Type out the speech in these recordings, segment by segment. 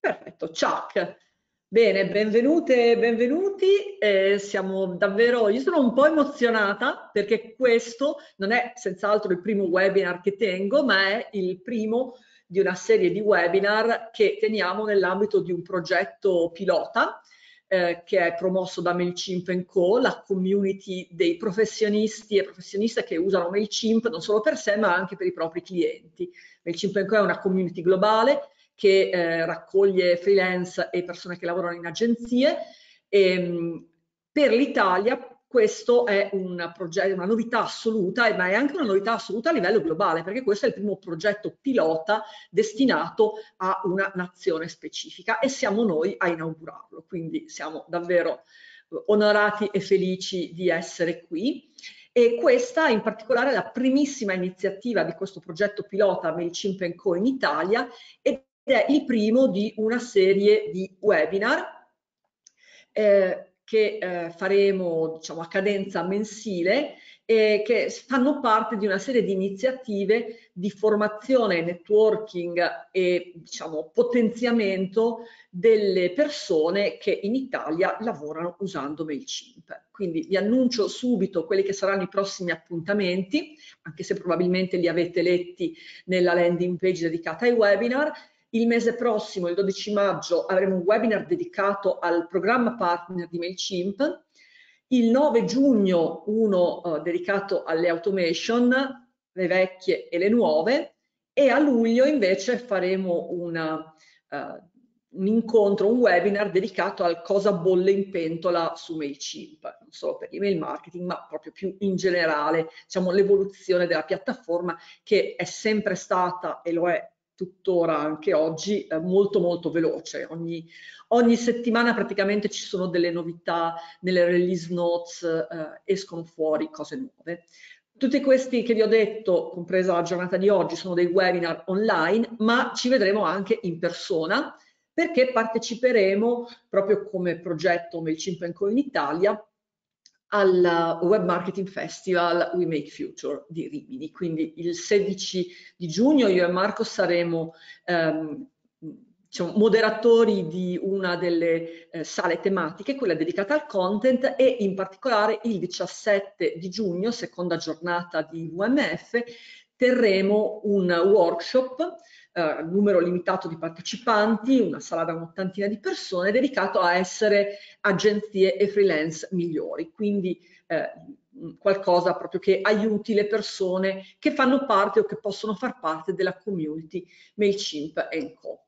Perfetto, Chuck. Bene, benvenute e benvenuti. Siamo davvero, io sono un po' emozionata perché questo non è senz'altro il primo webinar che tengo, ma è il primo di una serie di webinar che teniamo nell'ambito di un progetto pilota che è promosso da MailChimp Co, la community dei professionisti e professioniste che usano MailChimp non solo per sé ma anche per i propri clienti. MailChimp Co è una community globale che raccoglie freelance e persone che lavorano in agenzie. Per l'Italia questo è un progetto, una novità assoluta, ma è anche una novità assoluta a livello globale, perché questo è il primo progetto pilota destinato a una nazione specifica e siamo noi a inaugurarlo, quindi siamo davvero onorati e felici di essere qui. E questa in particolare è la primissima iniziativa di questo progetto pilota MailChimp Co in Italia ed è il primo di una serie di webinar che faremo diciamo, a cadenza mensile che fanno parte di una serie di iniziative di formazione, networking e diciamo, potenziamento delle persone che in Italia lavorano usando MailChimp. Quindi vi annuncio subito quelli che saranno i prossimi appuntamenti, anche se probabilmente li avete letti nella landing page dedicata ai webinar. Il mese prossimo, il 12 maggio, avremo un webinar dedicato al programma partner di MailChimp. Il 9 giugno uno dedicato alle automation, le vecchie e le nuove, e a luglio invece faremo un incontro, un webinar dedicato al cosa bolle in pentola su MailChimp, non solo per l'email marketing, ma proprio più in generale, diciamo l'evoluzione della piattaforma che è sempre stata e lo è tuttora anche oggi molto molto veloce. Ogni settimana praticamente ci sono delle novità, nelle release notes escono fuori cose nuove. Tutti questi che vi ho detto, compresa la giornata di oggi, sono dei webinar online, ma ci vedremo anche in persona perché parteciperemo proprio come progetto MailChimp Co in Italia al Web Marketing Festival We Make Future di Rimini. Quindi il 16 di giugno io e Marco saremo diciamo, moderatori di una delle sale tematiche, quella dedicata al content, e in particolare il 17 di giugno, seconda giornata di WMF, terremo un workshop numero limitato di partecipanti, una sala da un'ottantina di persone, dedicato a essere agenzie e freelance migliori, quindi qualcosa proprio che aiuti le persone che fanno parte o che possono far parte della community MailChimp Co.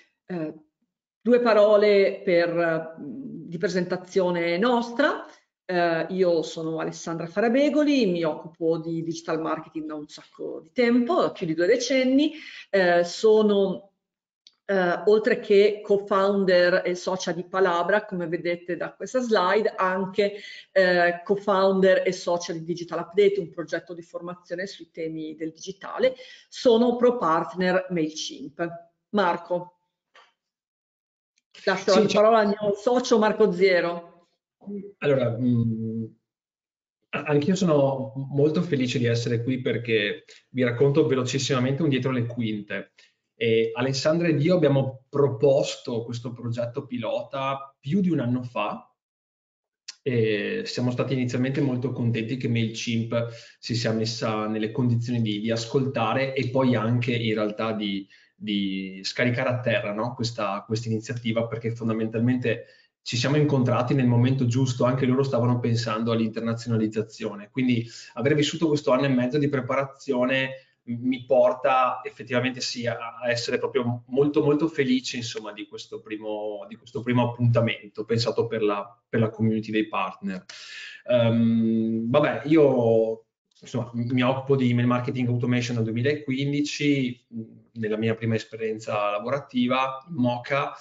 Due parole di presentazione nostra. Io sono Alessandra Farabegoli, mi occupo di digital marketing da un sacco di tempo, da più di 2 decenni. Sono oltre che co-founder e socia di Palabra, come vedete da questa slide, anche co-founder e socia di Digital Update, un progetto di formazione sui temi del digitale. Sono pro partner MailChimp. Marco, lascio la parola al mio socio Marco Ziero. Allora, anch'io sono molto felice di essere qui perché vi racconto velocissimamente un dietro le quinte. Alessandra ed io abbiamo proposto questo progetto pilota più di un anno fa e siamo stati inizialmente molto contenti che MailChimp si sia messa nelle condizioni di ascoltare e poi anche in realtà di scaricare a terra, no? questa iniziativa, perché fondamentalmente ci siamo incontrati nel momento giusto, anche loro stavano pensando all'internazionalizzazione, quindi aver vissuto questo anno e mezzo di preparazione mi porta effettivamente sì a essere proprio molto molto felice insomma di questo primo appuntamento pensato per la community dei partner. Vabbè, io insomma mi occupo di email marketing automation dal 2015 nella mia prima esperienza lavorativa in Mocha.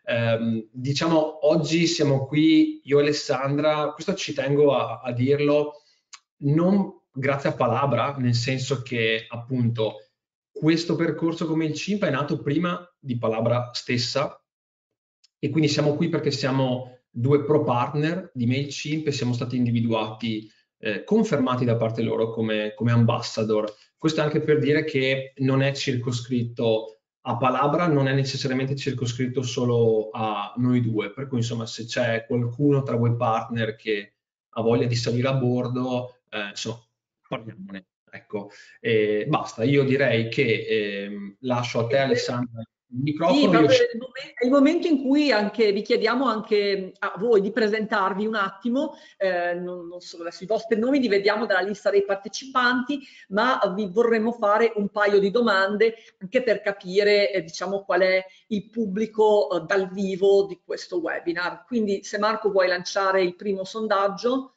Diciamo oggi siamo qui io e Alessandra, questo ci tengo a dirlo, non grazie a Palabra, nel senso che appunto questo percorso come il CIMP è nato prima di Palabra stessa e quindi siamo qui perché siamo due pro partner di MailChimp e siamo stati individuati, confermati da parte loro come ambassador. Questo anche per dire che non è circoscritto a Palabra non è necessariamente circoscritto solo a noi due, per cui insomma se c'è qualcuno tra voi partner che ha voglia di salire a bordo, insomma, parliamone. Ecco, basta, io direi che lascio a te Alessandra il Sì, microfono. Io proprio è il momento in cui anche vi chiediamo anche a voi di presentarvi un attimo, non solo adesso i vostri nomi, li vediamo dalla lista dei partecipanti, ma vi vorremmo fare un paio di domande anche per capire, diciamo, qual è il pubblico dal vivo di questo webinar. Quindi se Marco vuoi lanciare il primo sondaggio.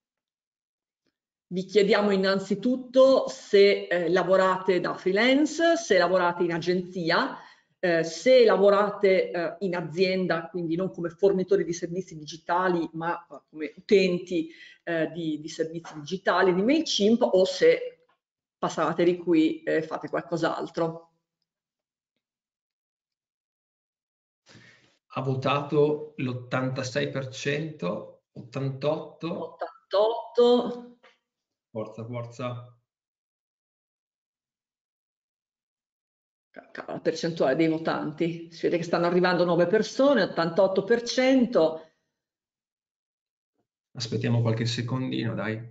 Vi chiediamo innanzitutto se lavorate da freelance, se lavorate in agenzia, se lavorate in azienda, quindi non come fornitori di servizi digitali, ma come utenti di servizi digitali di MailChimp, o se passate di qui e fate qualcos'altro. Ha votato l'86%, 88%. 88. Forza, forza. La percentuale dei votanti. Si vede che stanno arrivando 9 persone, 88%. Aspettiamo qualche secondino, dai.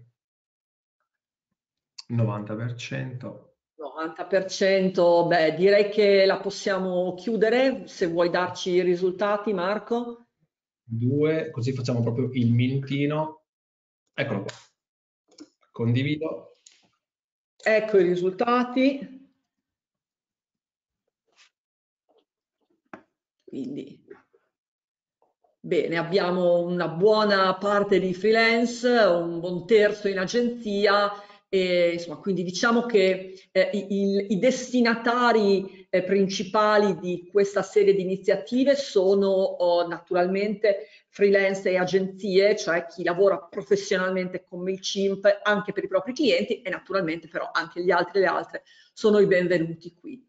90%. 90%, beh, direi che la possiamo chiudere. Se vuoi darci i risultati, Marco. 2, così facciamo proprio il minutino. Eccolo qua. Condivido. Ecco i risultati. Quindi, bene, abbiamo una buona parte di freelance, un buon terzo in agenzia, e, insomma, quindi diciamo che i destinatari principali di questa serie di iniziative sono naturalmente freelance e agenzie, cioè chi lavora professionalmente con MailChimp anche per i propri clienti, e naturalmente però anche gli altri e le altre sono i benvenuti qui.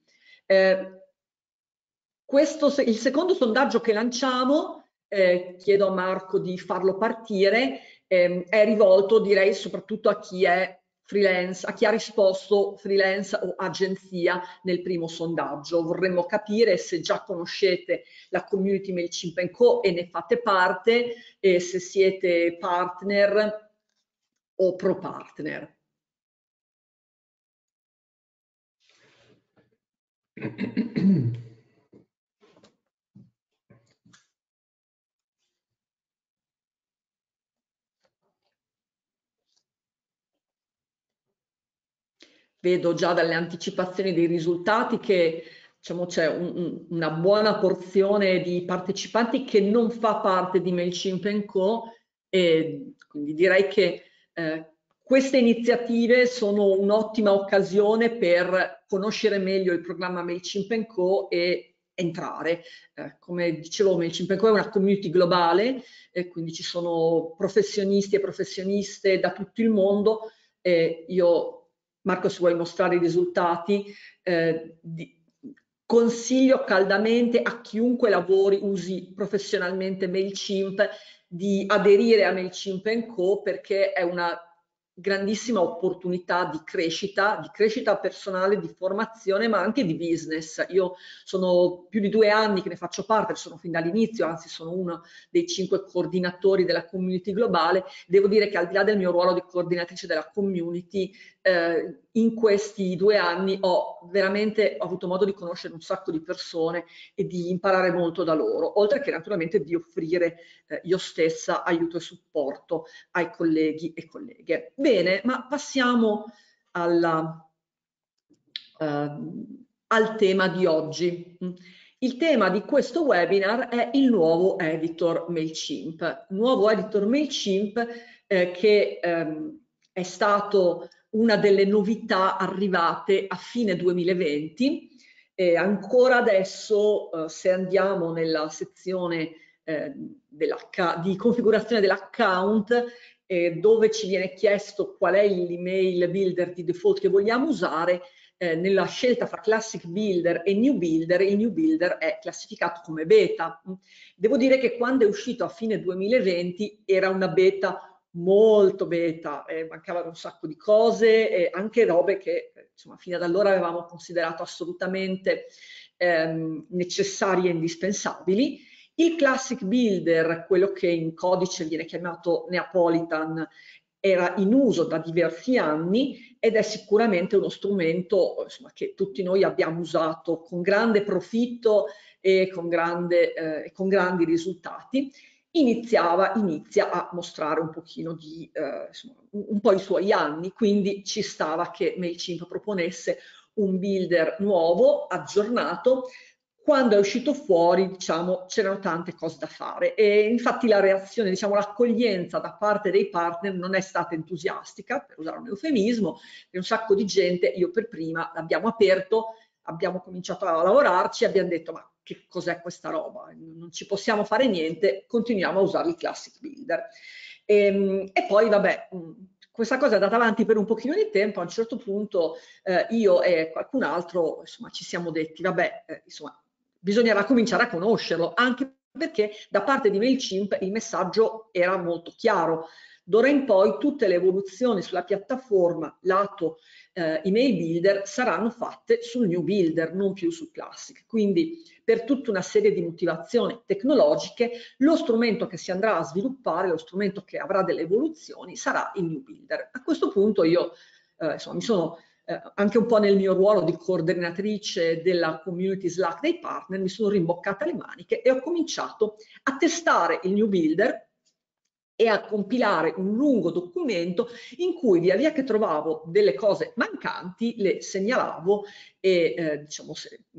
Il secondo sondaggio che lanciamo, chiedo a Marco di farlo partire, è rivolto, direi, soprattutto a chi è freelance, a chi ha risposto freelance o agenzia nel primo sondaggio. Vorremmo capire se già conoscete la community MailChimp & Co e ne fate parte, e se siete partner o pro partner. Vedo già dalle anticipazioni dei risultati che, diciamo, c'è una buona porzione di partecipanti che non fa parte di MailChimp & Co, e quindi direi che queste iniziative sono un'ottima occasione per conoscere meglio il programma MailChimp & Co e entrare. Come dicevo, MailChimp & Co è una community globale, e quindi ci sono professionisti e professioniste da tutto il mondo. Io, Marco, se vuoi mostrare i risultati, consiglio caldamente a chiunque usi professionalmente MailChimp di aderire a MailChimp & Co, perché è una grandissima opportunità di crescita personale, di formazione, ma anche di business. Io sono più di 2 anni che ne faccio parte, sono fin dall'inizio, anzi sono uno dei 5 coordinatori della community globale. Devo dire che al di là del mio ruolo di coordinatrice della community, in questi 2 anni ho veramente avuto modo di conoscere un sacco di persone e di imparare molto da loro, oltre che naturalmente di offrire io stessa aiuto e supporto ai colleghi e colleghe. Bene, ma passiamo al tema di oggi. Il tema di questo webinar è il nuovo editor MailChimp. Nuovo editor MailChimp che è stato una delle novità arrivate a fine 2020. Ancora adesso, se andiamo nella sezione di configurazione dell'account, dove ci viene chiesto qual è l'email builder di default che vogliamo usare, nella scelta fra Classic Builder e New Builder, il New Builder è classificato come beta. Devo dire che quando è uscito a fine 2020 era una beta molto beta, mancavano un sacco di cose, anche robe che insomma fino ad allora avevamo considerato assolutamente necessarie e indispensabili. Il Classic Builder, quello che in codice viene chiamato Neapolitan, era in uso da diversi anni ed è sicuramente uno strumento, insomma, che tutti noi abbiamo usato con grande profitto e con grandi risultati. Inizia a mostrare un pochino insomma, un po' i suoi anni, quindi ci stava che MailChimp proponesse un builder nuovo, aggiornato. Quando è uscito fuori, diciamo, c'erano tante cose da fare e infatti la reazione, diciamo, l'accoglienza da parte dei partner non è stata entusiastica, per usare un eufemismo, e un sacco di gente, io per prima, l'abbiamo aperto, abbiamo cominciato a lavorarci e abbiamo detto ma che cos'è questa roba? Non ci possiamo fare niente, continuiamo a usare il Classic Builder. E poi vabbè, questa cosa è andata avanti per un pochino di tempo, a un certo punto io e qualcun altro insomma, ci siamo detti vabbè, insomma, bisognerà cominciare a conoscerlo, anche perché da parte di MailChimp il messaggio era molto chiaro. D'ora in poi tutte le evoluzioni sulla piattaforma lato email builder saranno fatte sul new builder, non più sul classic. Quindi per tutta una serie di motivazioni tecnologiche, lo strumento che si andrà a sviluppare, lo strumento che avrà delle evoluzioni, sarà il new builder. A questo punto io insomma, mi sono anche un po' nel mio ruolo di coordinatrice della community Slack dei partner, mi sono rimboccata le maniche e ho cominciato a testare il new builder e a compilare un lungo documento in cui via via che trovavo delle cose mancanti le segnalavo e diciamo,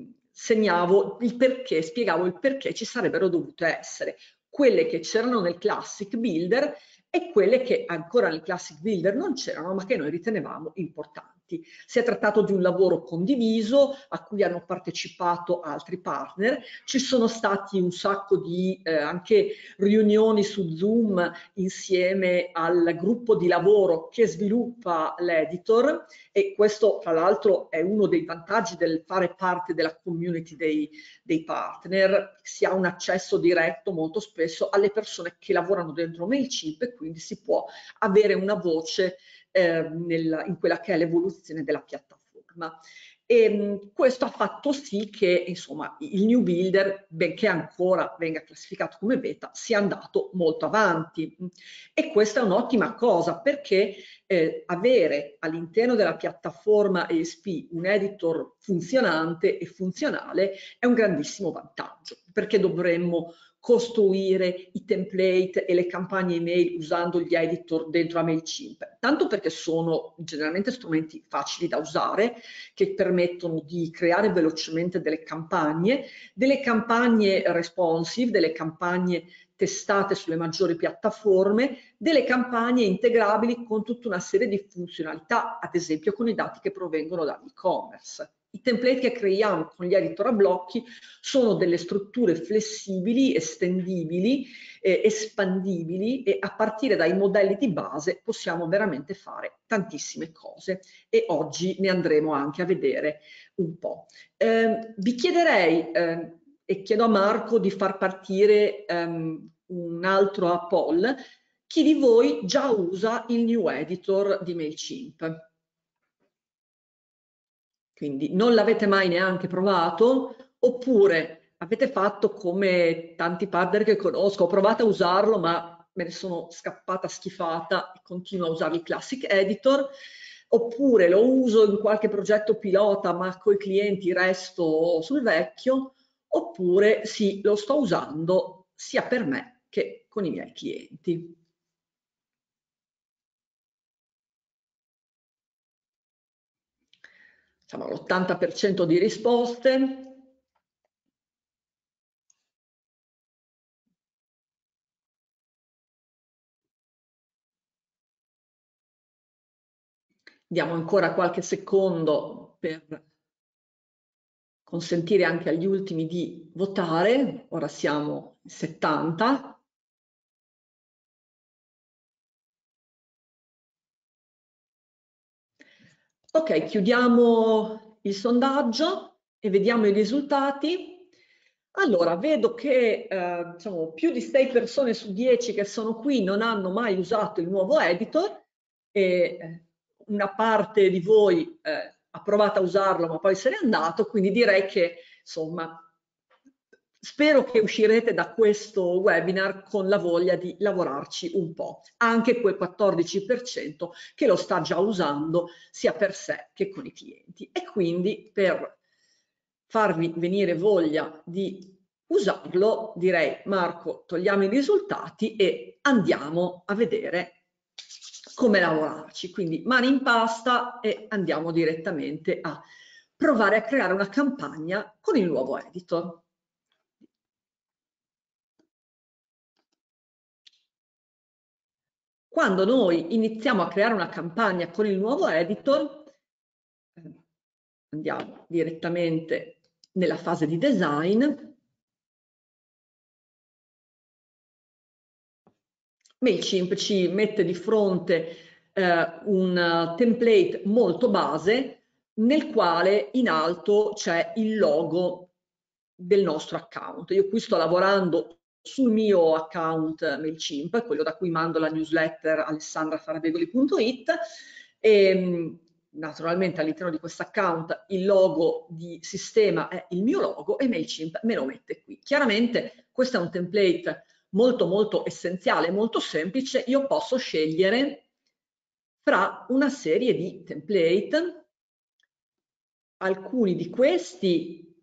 segnavo il perché, spiegavo il perché ci sarebbero dovute essere quelle che c'erano nel Classic Builder e quelle che ancora nel Classic Builder non c'erano ma che noi ritenevamo importanti. Si è trattato di un lavoro condiviso a cui hanno partecipato altri partner, ci sono stati un sacco di anche riunioni su Zoom insieme al gruppo di lavoro che sviluppa l'editor e questo tra l'altro è uno dei vantaggi del fare parte della community dei partner, si ha un accesso diretto molto spesso alle persone che lavorano dentro MailChimp e quindi si può avere una voce in quella che è l'evoluzione della piattaforma. E questo ha fatto sì che insomma, il new builder, benché ancora venga classificato come beta, sia andato molto avanti. E questa è un'ottima cosa perché avere all'interno della piattaforma ESP un editor funzionante e funzionale è un grandissimo vantaggio, perché dovremmo costruire i template e le campagne email usando gli editor dentro a MailChimp, tanto perché sono generalmente strumenti facili da usare che permettono di creare velocemente delle campagne responsive, delle campagne testate sulle maggiori piattaforme, delle campagne integrabili con tutta una serie di funzionalità, ad esempio con i dati che provengono dall'e-commerce. I template che creiamo con gli editor a blocchi sono delle strutture flessibili, estendibili, espandibili e a partire dai modelli di base possiamo veramente fare tantissime cose e oggi ne andremo anche a vedere un po'. Vi chiederei e chiedo a Marco di far partire un altro poll. Chi di voi già usa il new editor di MailChimp? Quindi non l'avete mai neanche provato oppure avete fatto come tanti partner che conosco, ho provato a usarlo ma me ne sono scappata schifata e continuo a usare il Classic Editor, oppure lo uso in qualche progetto pilota ma con i clienti resto sul vecchio, oppure sì, lo sto usando sia per me che con i miei clienti. Insomma, l'80% di risposte. Diamo ancora qualche secondo per consentire anche agli ultimi di votare. Ora siamo in 70. Ok, chiudiamo il sondaggio e vediamo i risultati. Allora, vedo che diciamo, più di 6 persone su 10 che sono qui non hanno mai usato il nuovo editor e una parte di voi ha provato a usarlo ma poi se n'è andato, quindi direi che insomma, spero che uscirete da questo webinar con la voglia di lavorarci un po', anche quel 14% che lo sta già usando sia per sé che con i clienti. E quindi per farvi venire voglia di usarlo, direi Marco, togliamo i risultati e andiamo a vedere come lavorarci. Quindi mani in pasta e andiamo direttamente a provare a creare una campagna con il nuovo editor. Quando noi iniziamo a creare una campagna con il nuovo editor, andiamo direttamente nella fase di design. MailChimp ci mette di fronte un template molto base nel quale in alto c'è il logo del nostro account. Io qui sto lavorando sul mio account MailChimp, quello da cui mando la newsletter alessandrafarabegoli.it, e naturalmente all'interno di questo account il logo di sistema è il mio logo e MailChimp me lo mette qui. Chiaramente questo è un template molto essenziale, molto semplice. Io posso scegliere fra una serie di template. Alcuni di questi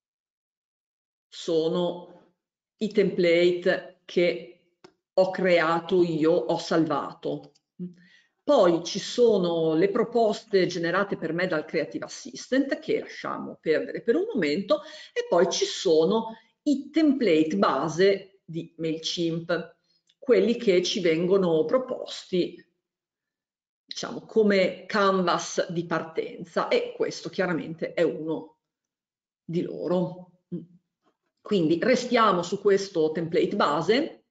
sono i template che ho creato io, ho salvato. Poi ci sono le proposte generate per me dal Creative Assistant, che lasciamo perdere per un momento, e poi ci sono i template base di MailChimp, quelli che ci vengono proposti, diciamo, come canvas di partenza, e questo chiaramente è uno di loro. Quindi restiamo su questo template base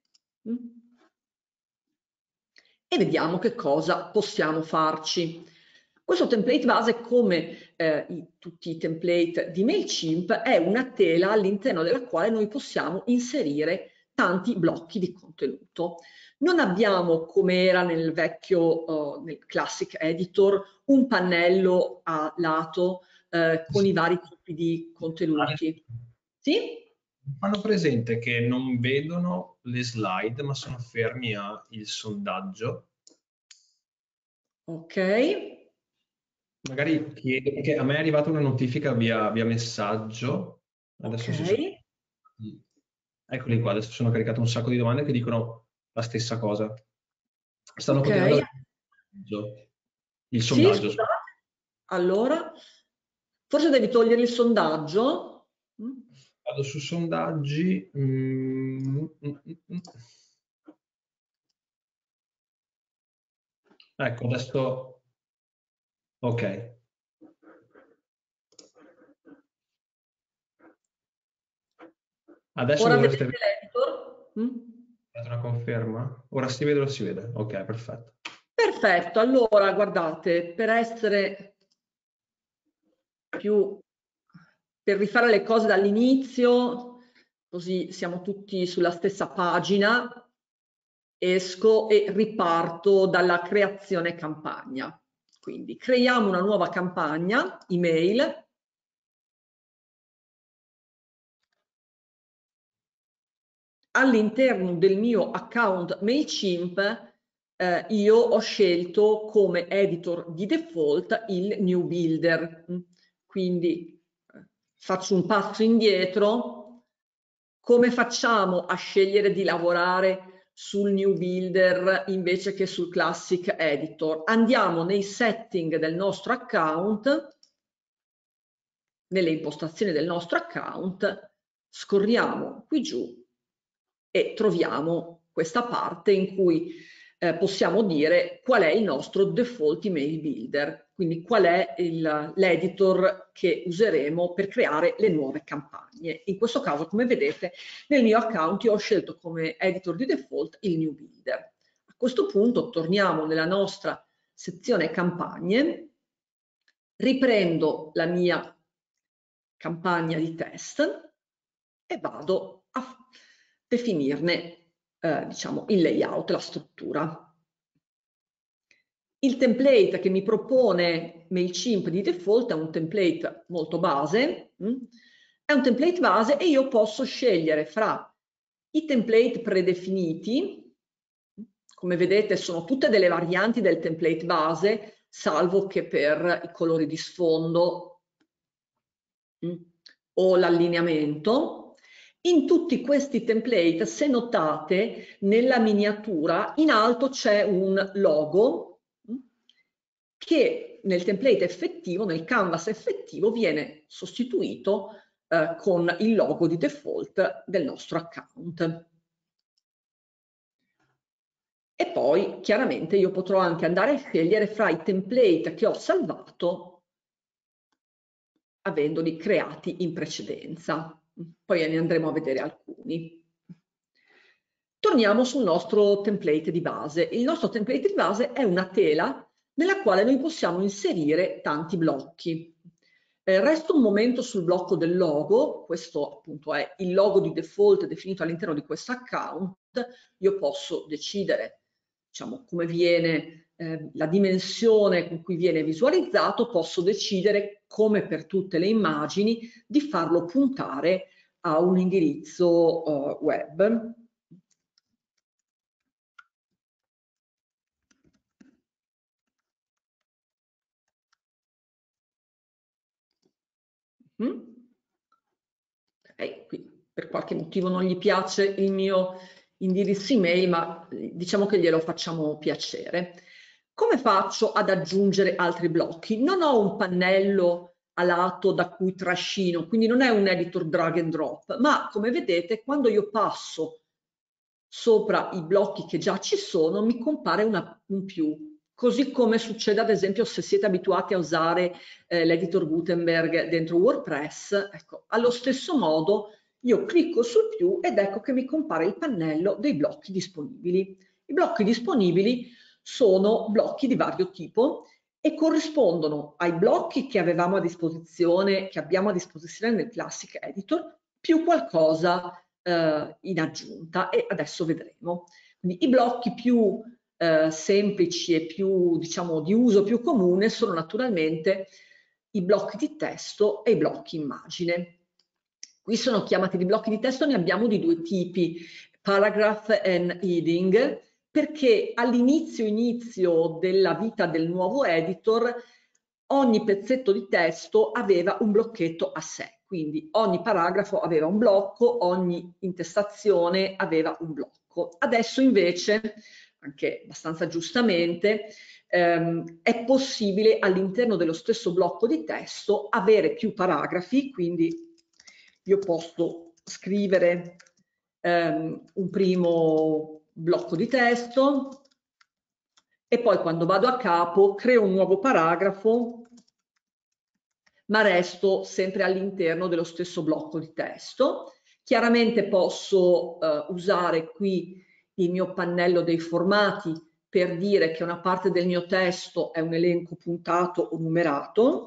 e vediamo che cosa possiamo farci. Questo template base, come tutti i template di MailChimp, è una tela all'interno della quale noi possiamo inserire tanti blocchi di contenuto. Non abbiamo, come era nel vecchio, nel Classic Editor, un pannello a lato con i vari tipi di contenuti. Sì? Fanno presente che non vedono le slide, ma sono fermi al sondaggio. Ok. Magari chiedo, perché a me è arrivata una notifica via messaggio. Adesso Ok. eccoli qua, adesso sono caricato un sacco di domande che dicono la stessa cosa. Stanno Ok. copiando il Sì, sondaggio. scusate. Allora, forse devi togliere il sondaggio. Vado su sondaggi. Ecco, adesso ok. Adesso Ora dovreste vedete l'editor? avere una conferma. Ora si vede o si vede? Ok, perfetto. Perfetto, allora guardate, per essere per rifare le cose dall'inizio, così siamo tutti sulla stessa pagina, esco e riparto dalla creazione campagna. Quindi creiamo una nuova campagna email. All'interno del mio account MailChimp io ho scelto come editor di default il New Builder. Quindi faccio un passo indietro. Come facciamo a scegliere di lavorare sul New Builder invece che sul Classic Editor? Andiamo nei setting del nostro account, nelle impostazioni del nostro account, scorriamo qui giù e troviamo questa parte in cui possiamo dire qual è il nostro default email builder, quindi qual è l'editor che useremo per creare le nuove campagne. In questo caso, come vedete, nel mio account io ho scelto come editor di default il New Builder. A questo punto torniamo nella nostra sezione campagne, riprendo la mia campagna di test e vado a definirne diciamo, il layout, la struttura. Il template che mi propone MailChimp di default è un template molto base, è un template base e io posso scegliere fra i template predefiniti, come vedete sono tutte delle varianti del template base, salvo che per i colori di sfondo o l'allineamento. In tutti questi template, se notate, nella miniatura in alto c'è un logo che nel template effettivo, nel canvas effettivo, viene sostituito con il logo di default del nostro account. E poi chiaramente io potrò anche andare a scegliere fra i template che ho salvato avendoli creati in precedenza. Poi ne andremo a vedere alcuni. Torniamo sul nostro template di base. Il nostro template di base è una tela nella quale noi possiamo inserire tanti blocchi. Resto un momento sul blocco del logo, questo appunto è il logo di default definito all'interno di questo account. Io posso decidere, diciamo, come viene la dimensione con cui viene visualizzato, posso decidere, come per tutte le immagini, di farlo puntare a un indirizzo web. Okay, qui per qualche motivo non gli piace il mio indirizzo email, ma diciamo che glielo facciamo piacere. Come faccio ad aggiungere altri blocchi? Non ho un pannello a lato da cui trascino, quindi non è un editor drag and drop, ma come vedete quando io passo sopra i blocchi che già ci sono mi compare un più. Così come succede ad esempio se siete abituati a usare l'editor Gutenberg dentro WordPress, ecco, allo stesso modo io clicco sul più ed ecco che mi compare il pannello dei blocchi disponibili. I blocchi disponibili sono blocchi di vario tipo e corrispondono ai blocchi che avevamo a disposizione, che abbiamo a disposizione nel Classic Editor, più qualcosa in aggiunta e adesso vedremo. Quindi i blocchi più semplici e più, diciamo, di uso più comune sono naturalmente i blocchi di testo e i blocchi immagine. Qui sono chiamati di blocchi di testo, ne abbiamo di due tipi, paragraph and heading, perché all'inizio della vita del nuovo editor ogni pezzetto di testo aveva un blocchetto a sé, quindi ogni paragrafo aveva un blocco, ogni intestazione aveva un blocco. Adesso invece, anche abbastanza giustamente, è possibile all'interno dello stesso blocco di testo avere più paragrafi, quindi io posso scrivere un primo blocco di testo e poi quando vado a capo creo un nuovo paragrafo, ma resto sempre all'interno dello stesso blocco di testo. Chiaramente posso usare qui il mio pannello dei formati per dire che una parte del mio testo è un elenco puntato o numerato.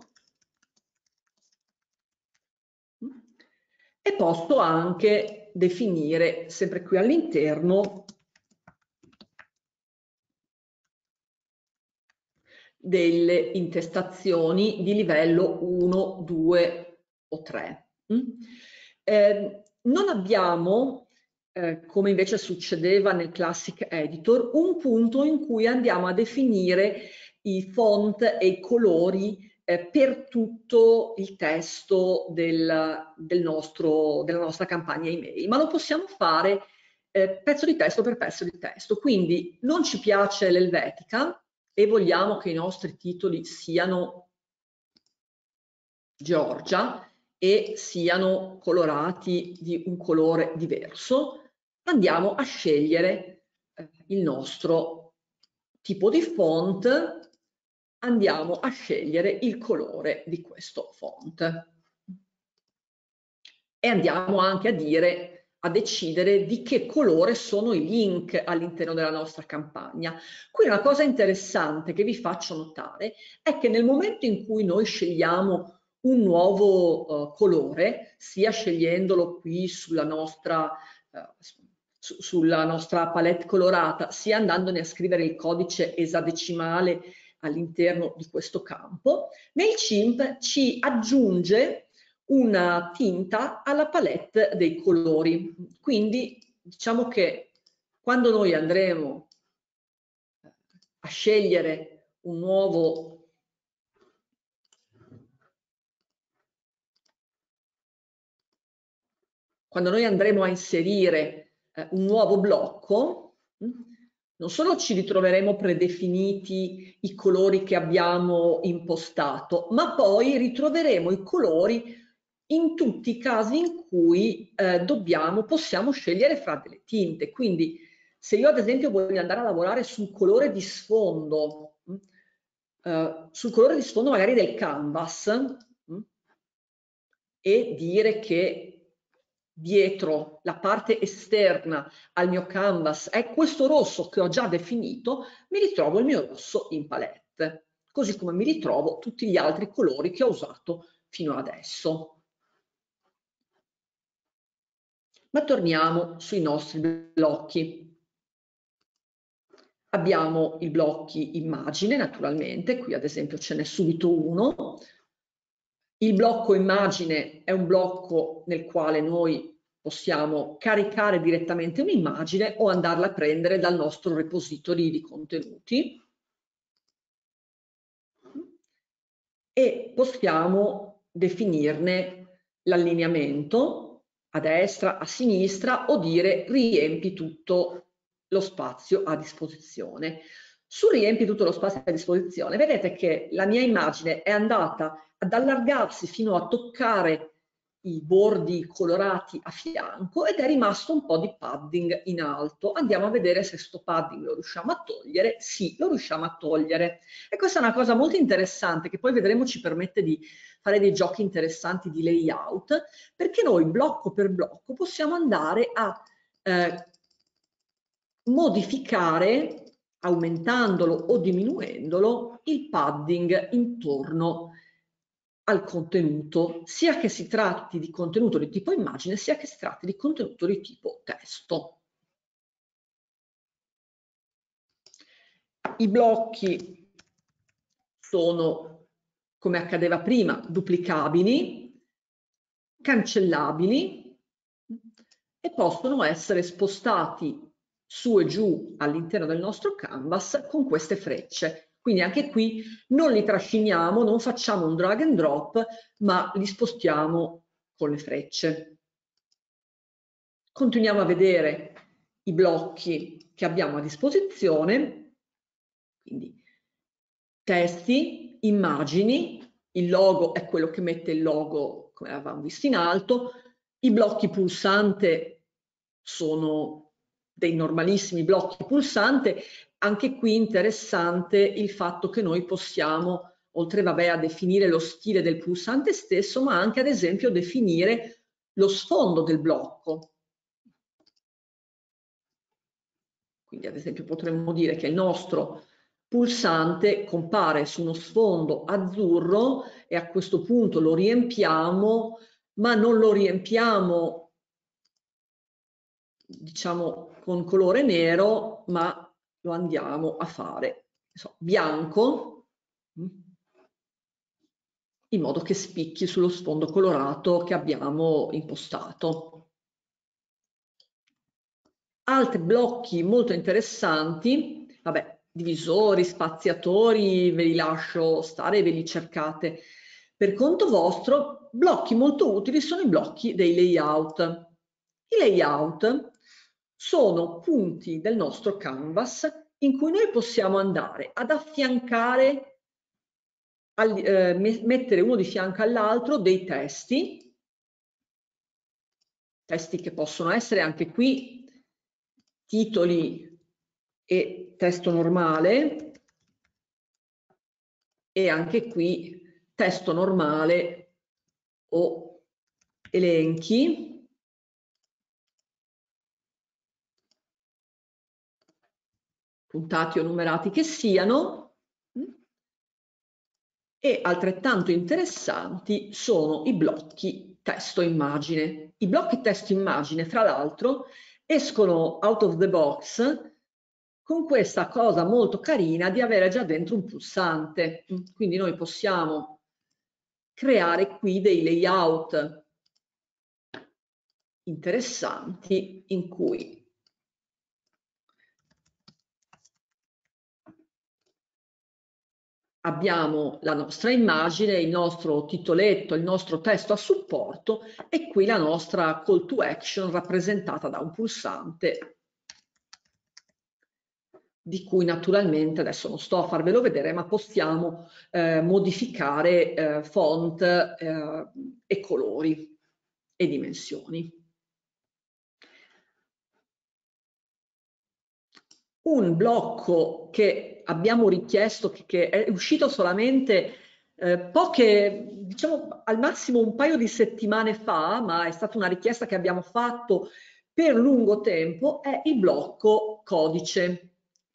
E posso anche definire, sempre qui all'interno, delle intestazioni di livello 1, 2 o 3. Non abbiamo, come invece succedeva nel Classic Editor, un punto in cui andiamo a definire i font e i colori per tutto il testo della nostra campagna email, ma lo possiamo fare pezzo di testo per pezzo di testo. Quindi non ci piace l'Helvetica e vogliamo che i nostri titoli siano Georgia e siano colorati di un colore diverso, andiamo a scegliere il nostro tipo di font, andiamo a scegliere il colore di questo font e andiamo anche a decidere di che colore sono i link all'interno della nostra campagna. Qui una cosa interessante che vi faccio notare è che nel momento in cui noi scegliamo un nuovo colore, sia scegliendolo qui sulla nostra palette colorata, sia andandone a scrivere il codice esadecimale all'interno di questo campo, MailChimp ci aggiunge una tinta alla palette dei colori. Quindi diciamo che quando noi andremo a scegliere un nuovo quando noi andremo a inserire un nuovo blocco, non solo ci ritroveremo predefiniti i colori che abbiamo impostato, ma poi ritroveremo i colori in tutti i casi in cui possiamo scegliere fra delle tinte. Quindi se io ad esempio voglio andare a lavorare sul colore di sfondo, magari del canvas, e dire che dietro la parte esterna al mio canvas è questo rosso che ho già definito, mi ritrovo il mio rosso in palette, così come mi ritrovo tutti gli altri colori che ho usato fino adesso. Ma torniamo sui nostri blocchi. Abbiamo i blocchi immagine, naturalmente, qui ad esempio ce n'è subito uno. Il blocco immagine è un blocco nel quale noi possiamo caricare direttamente un'immagine o andarla a prendere dal nostro repository di contenuti e possiamo definirne l'allineamento a destra, a sinistra o dire riempi tutto lo spazio a disposizione. Su riempi tutto lo spazio a disposizione, vedete che la mia immagine è andata ad allargarsi fino a toccare i bordi colorati a fianco ed è rimasto un po' di padding in alto. Andiamo a vedere se questo padding lo riusciamo a togliere. Sì, lo riusciamo a togliere. E questa è una cosa molto interessante che poi vedremo ci permette di fare dei giochi interessanti di layout, perché noi blocco per blocco possiamo andare a modificare, aumentandolo o diminuendolo, il padding intorno al contenuto, sia che si tratti di contenuto di tipo immagine, sia che si tratti di contenuto di tipo testo. I blocchi sono, come accadeva prima, duplicabili, cancellabili e possono essere spostati su e giù all'interno del nostro canvas con queste frecce. Quindi anche qui non li trasciniamo, non facciamo un drag and drop, ma li spostiamo con le frecce. Continuiamo a vedere i blocchi che abbiamo a disposizione, quindi testi, immagini, il logo è quello che mette il logo come avevamo visto in alto, i blocchi pulsante sono dei normalissimi blocchi pulsante, anche qui interessante il fatto che noi possiamo, oltre vabbè, a definire lo stile del pulsante stesso, ma anche ad esempio definire lo sfondo del blocco. Quindi ad esempio potremmo dire che il nostro pulsante compare su uno sfondo azzurro e a questo punto lo riempiamo, ma non lo riempiamo, diciamo, con colore nero, ma lo andiamo a fare bianco, in modo che spicchi sullo sfondo colorato che abbiamo impostato. Altri blocchi molto interessanti, vabbè, divisori, spaziatori, ve li lascio stare, ve li cercate per conto vostro. Blocchi molto utili sono i blocchi dei layout. I layout sono punti del nostro canvas in cui noi possiamo andare ad affiancare, mettere uno di fianco all'altro dei testi che possono essere anche qui titoli e testo normale e anche qui testo normale o elenchi. Puntati o numerati che siano. E altrettanto interessanti sono i blocchi testo-immagine. I blocchi testo-immagine, fra l'altro, escono out of the box con questa cosa molto carina di avere già dentro un pulsante. Quindi noi possiamo creare qui dei layout interessanti in cui abbiamo la nostra immagine, il nostro titoletto, il nostro testo a supporto e qui la nostra call to action rappresentata da un pulsante di cui naturalmente adesso non sto a farvelo vedere, ma possiamo modificare font e colori e dimensioni. Un blocco che abbiamo richiesto, che è uscito solamente diciamo al massimo un paio di settimane fa, ma è stata una richiesta che abbiamo fatto per lungo tempo, è il blocco codice.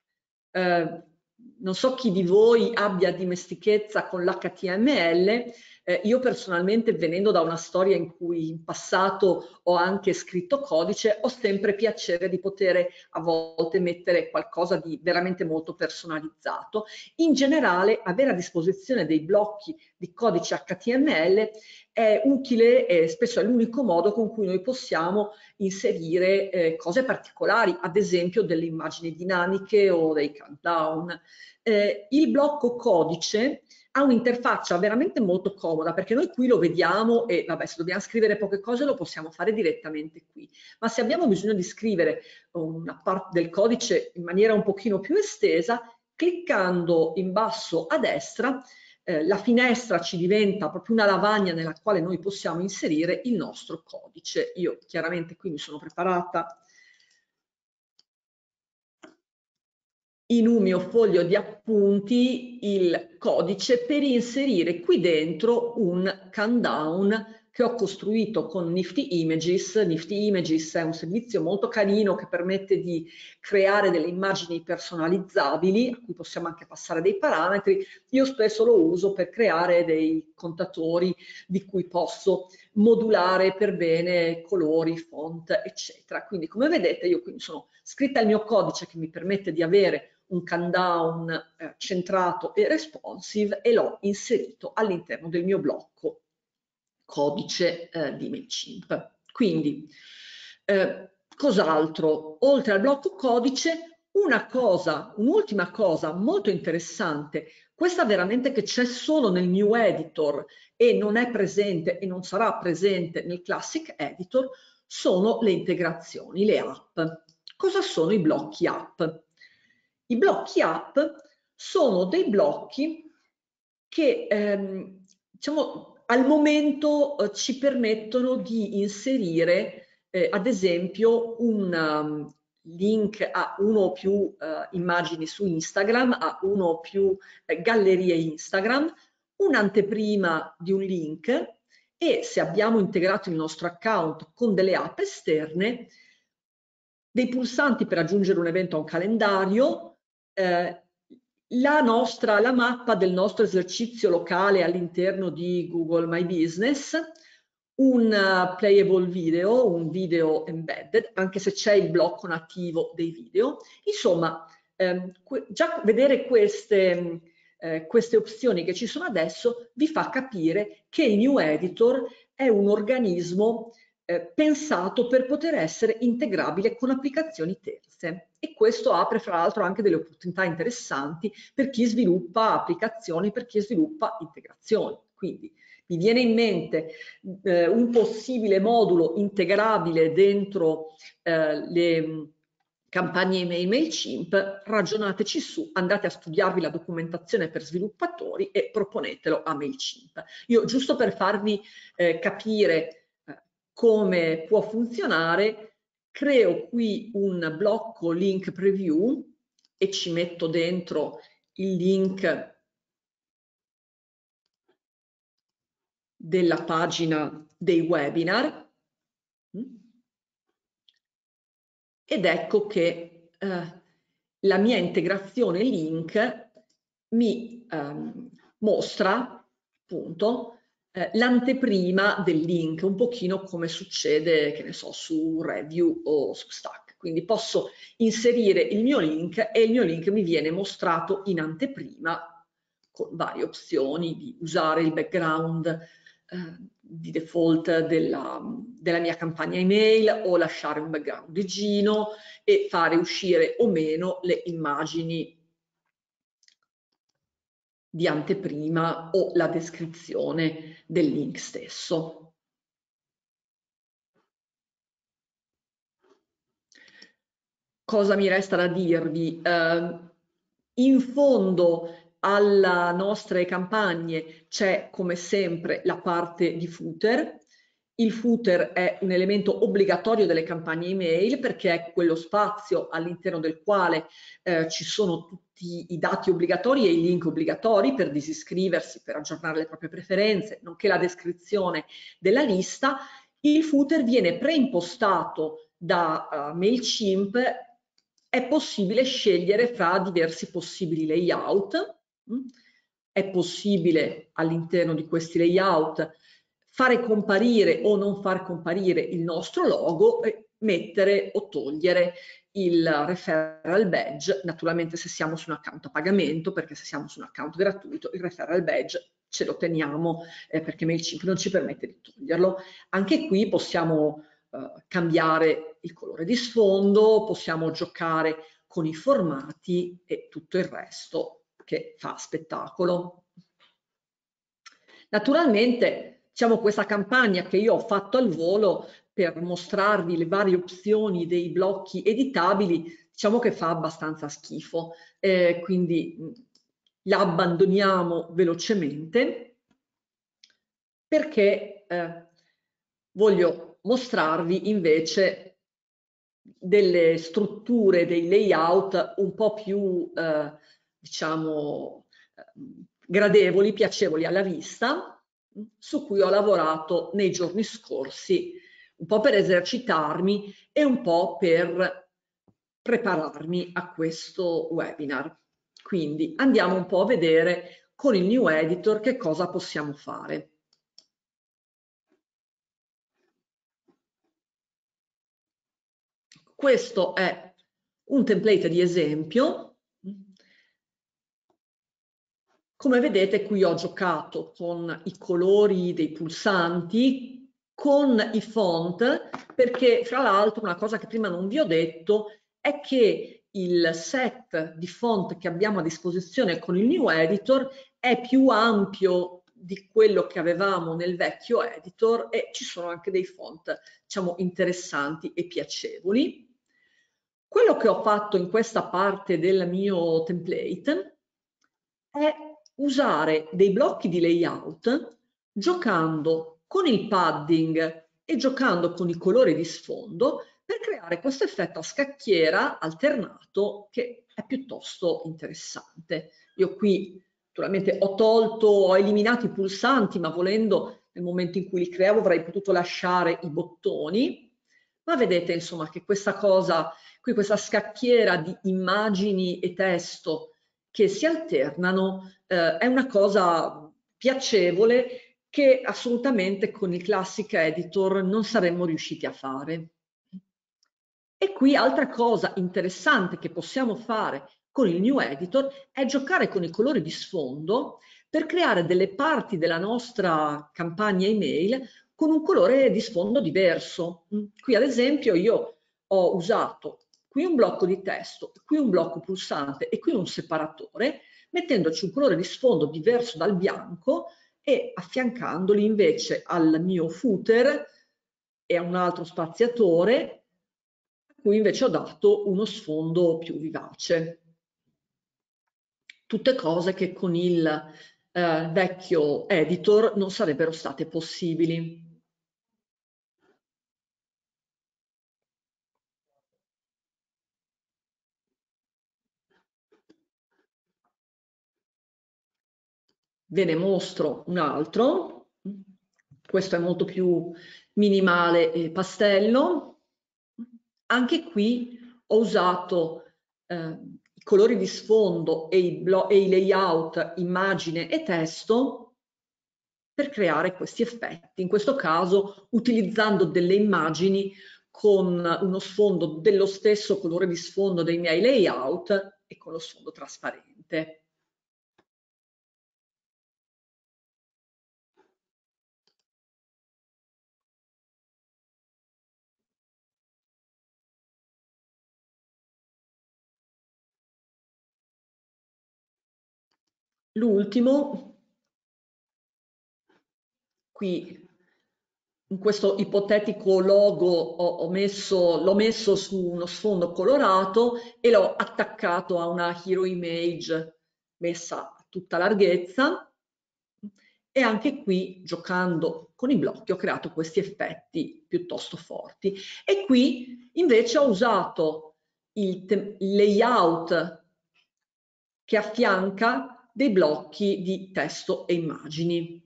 Non so chi di voi abbia dimestichezza con l'HTML, io personalmente, venendo da una storia in cui in passato ho anche scritto codice, ho sempre piacere di poter a volte mettere qualcosa di veramente molto personalizzato. In generale, avere a disposizione dei blocchi di codice HTML è utile e spesso è l'unico modo con cui noi possiamo inserire cose particolari, ad esempio delle immagini dinamiche o dei countdown. Il blocco codice ha un'interfaccia veramente molto comoda perché noi qui lo vediamo e vabbè, se dobbiamo scrivere poche cose lo possiamo fare direttamente qui, ma se abbiamo bisogno di scrivere una parte del codice in maniera un pochino più estesa, cliccando in basso a destra la finestra ci diventa proprio una lavagna nella quale noi possiamo inserire il nostro codice. Io chiaramente qui mi sono preparata in un mio foglio di appunti il codice per inserire qui dentro un countdown che ho costruito con Nifty Images. Nifty Images è un servizio molto carino che permette di creare delle immagini personalizzabili a cui possiamo anche passare dei parametri. Io spesso lo uso per creare dei contatori di cui posso modulare per bene colori, font, eccetera. Quindi come vedete io quindi sono scritta il mio codice che mi permette di avere un countdown centrato e responsive e l'ho inserito all'interno del mio blocco codice di MailChimp. Quindi, cos'altro? Oltre al blocco codice, un'ultima cosa molto interessante, questa veramente che c'è solo nel New Editor e non è presente e non sarà presente nel Classic Editor, sono le integrazioni, le app. Cosa sono i blocchi app? I blocchi app sono dei blocchi che diciamo, al momento ci permettono di inserire ad esempio un link a uno o più immagini su Instagram, a uno o più gallerie Instagram, un'anteprima di un link e se abbiamo integrato il nostro account con delle app esterne, dei pulsanti per aggiungere un evento a un calendario, la mappa del nostro esercizio locale all'interno di Google My Business, un playable video, un video embedded, anche se c'è il blocco nativo dei video. Insomma, già vedere queste opzioni che ci sono adesso vi fa capire che il New Editor è un organismo pensato per poter essere integrabile con applicazioni terze e questo apre fra l'altro anche delle opportunità interessanti per chi sviluppa applicazioni, per chi sviluppa integrazioni. Quindi mi viene in mente un possibile modulo integrabile dentro le campagne email MailChimp, ragionateci su, andate a studiarvi la documentazione per sviluppatori e proponetelo a MailChimp. Io giusto per farvi capire come può funzionare, creo qui un blocco link preview e ci metto dentro il link della pagina dei webinar ed ecco che la mia integrazione link mi mostra appunto l'anteprima del link, un pochino come succede, che ne so, su Review o su Stack. Quindi posso inserire il mio link e il mio link mi viene mostrato in anteprima con varie opzioni di usare il background di default della mia campagna email, o lasciare un backgroundino e fare uscire o meno le immagini di anteprima o la descrizione del link stesso. Cosa mi resta da dirvi? In fondo alle nostre campagne c'è come sempre la parte di footer. Il footer è un elemento obbligatorio delle campagne email perché è quello spazio all'interno del quale ci sono tutti i dati obbligatori e i link obbligatori per disiscriversi, per aggiornare le proprie preferenze, nonché la descrizione della lista. Il footer viene preimpostato da MailChimp. È possibile scegliere fra diversi possibili layout. È possibile all'interno di questi layout fare comparire o non far comparire il nostro logo e mettere o togliere il referral badge, naturalmente se siamo su un account a pagamento, perché se siamo su un account gratuito il referral badge ce lo teniamo perché MailChimp non ci permette di toglierlo. Anche qui possiamo cambiare il colore di sfondo, possiamo giocare con i formati e tutto il resto che fa spettacolo. Naturalmente, diciamo, questa campagna che io ho fatto al volo per mostrarvi le varie opzioni dei blocchi editabili, diciamo che fa abbastanza schifo, quindi la abbandoniamo velocemente perché voglio mostrarvi invece delle strutture, dei layout un po' più, diciamo, gradevoli, piacevoli alla vista, su cui ho lavorato nei giorni scorsi, un po' per esercitarmi e un po' per prepararmi a questo webinar. Quindi andiamo un po' a vedere con il New Editor che cosa possiamo fare. Questo è un template di esempio. Come vedete qui ho giocato con i colori dei pulsanti, con i font, perché fra l'altro una cosa che prima non vi ho detto è che il set di font che abbiamo a disposizione con il New Editor è più ampio di quello che avevamo nel vecchio editor e ci sono anche dei font, diciamo, interessanti e piacevoli. Quello che ho fatto in questa parte del mio template è usare dei blocchi di layout giocando con il padding e giocando con i colori di sfondo per creare questo effetto a scacchiera alternato che è piuttosto interessante. Io qui naturalmente ho eliminato i pulsanti, ma volendo nel momento in cui li creavo avrei potuto lasciare i bottoni, ma vedete insomma che questa cosa, qui questa scacchiera di immagini e testo che si alternano è una cosa piacevole che assolutamente con il Classic Editor non saremmo riusciti a fare. E qui altra cosa interessante che possiamo fare con il New Editor è giocare con i colori di sfondo per creare delle parti della nostra campagna email con un colore di sfondo diverso. Qui ad esempio io ho usato qui un blocco di testo, qui un blocco pulsante e qui un separatore, mettendoci un colore di sfondo diverso dal bianco e affiancandoli invece al mio footer e a un altro spaziatore a cui invece ho dato uno sfondo più vivace. Tutte cose che con il vecchio editor non sarebbero state possibili. Ve ne mostro un altro. Questo è molto più minimale e pastello. Anche qui ho usato i colori di sfondo e i layout immagine e testo per creare questi effetti. In questo caso utilizzando delle immagini con uno sfondo dello stesso colore di sfondo dei miei layout e con lo sfondo trasparente. l'ultimo, qui in questo ipotetico logo l'ho messo su uno sfondo colorato e l'ho attaccato a una hero image messa a tutta larghezza, e anche qui, giocando con i blocchi, ho creato questi effetti piuttosto forti. E qui invece ho usato il layout che affianca dei blocchi di testo e immagini.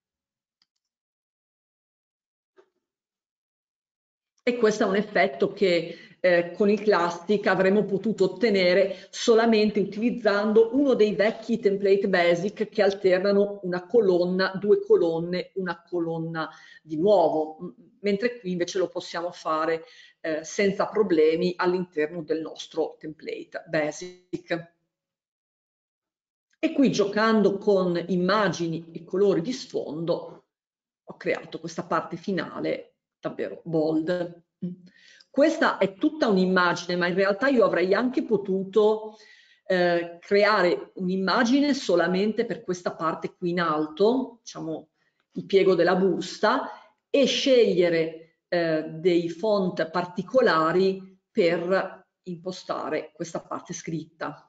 E questo è un effetto che con il Classic avremmo potuto ottenere solamente utilizzando uno dei vecchi template basic che alternano una colonna, due colonne, una colonna di nuovo, mentre qui invece lo possiamo fare senza problemi all'interno del nostro template basic. E qui, giocando con immagini e colori di sfondo, ho creato questa parte finale davvero bold. Questa è tutta un'immagine, ma in realtà io avrei anche potuto creare un'immagine solamente per questa parte qui in alto, diciamo il piego della busta, e scegliere dei font particolari per impostare questa parte scritta.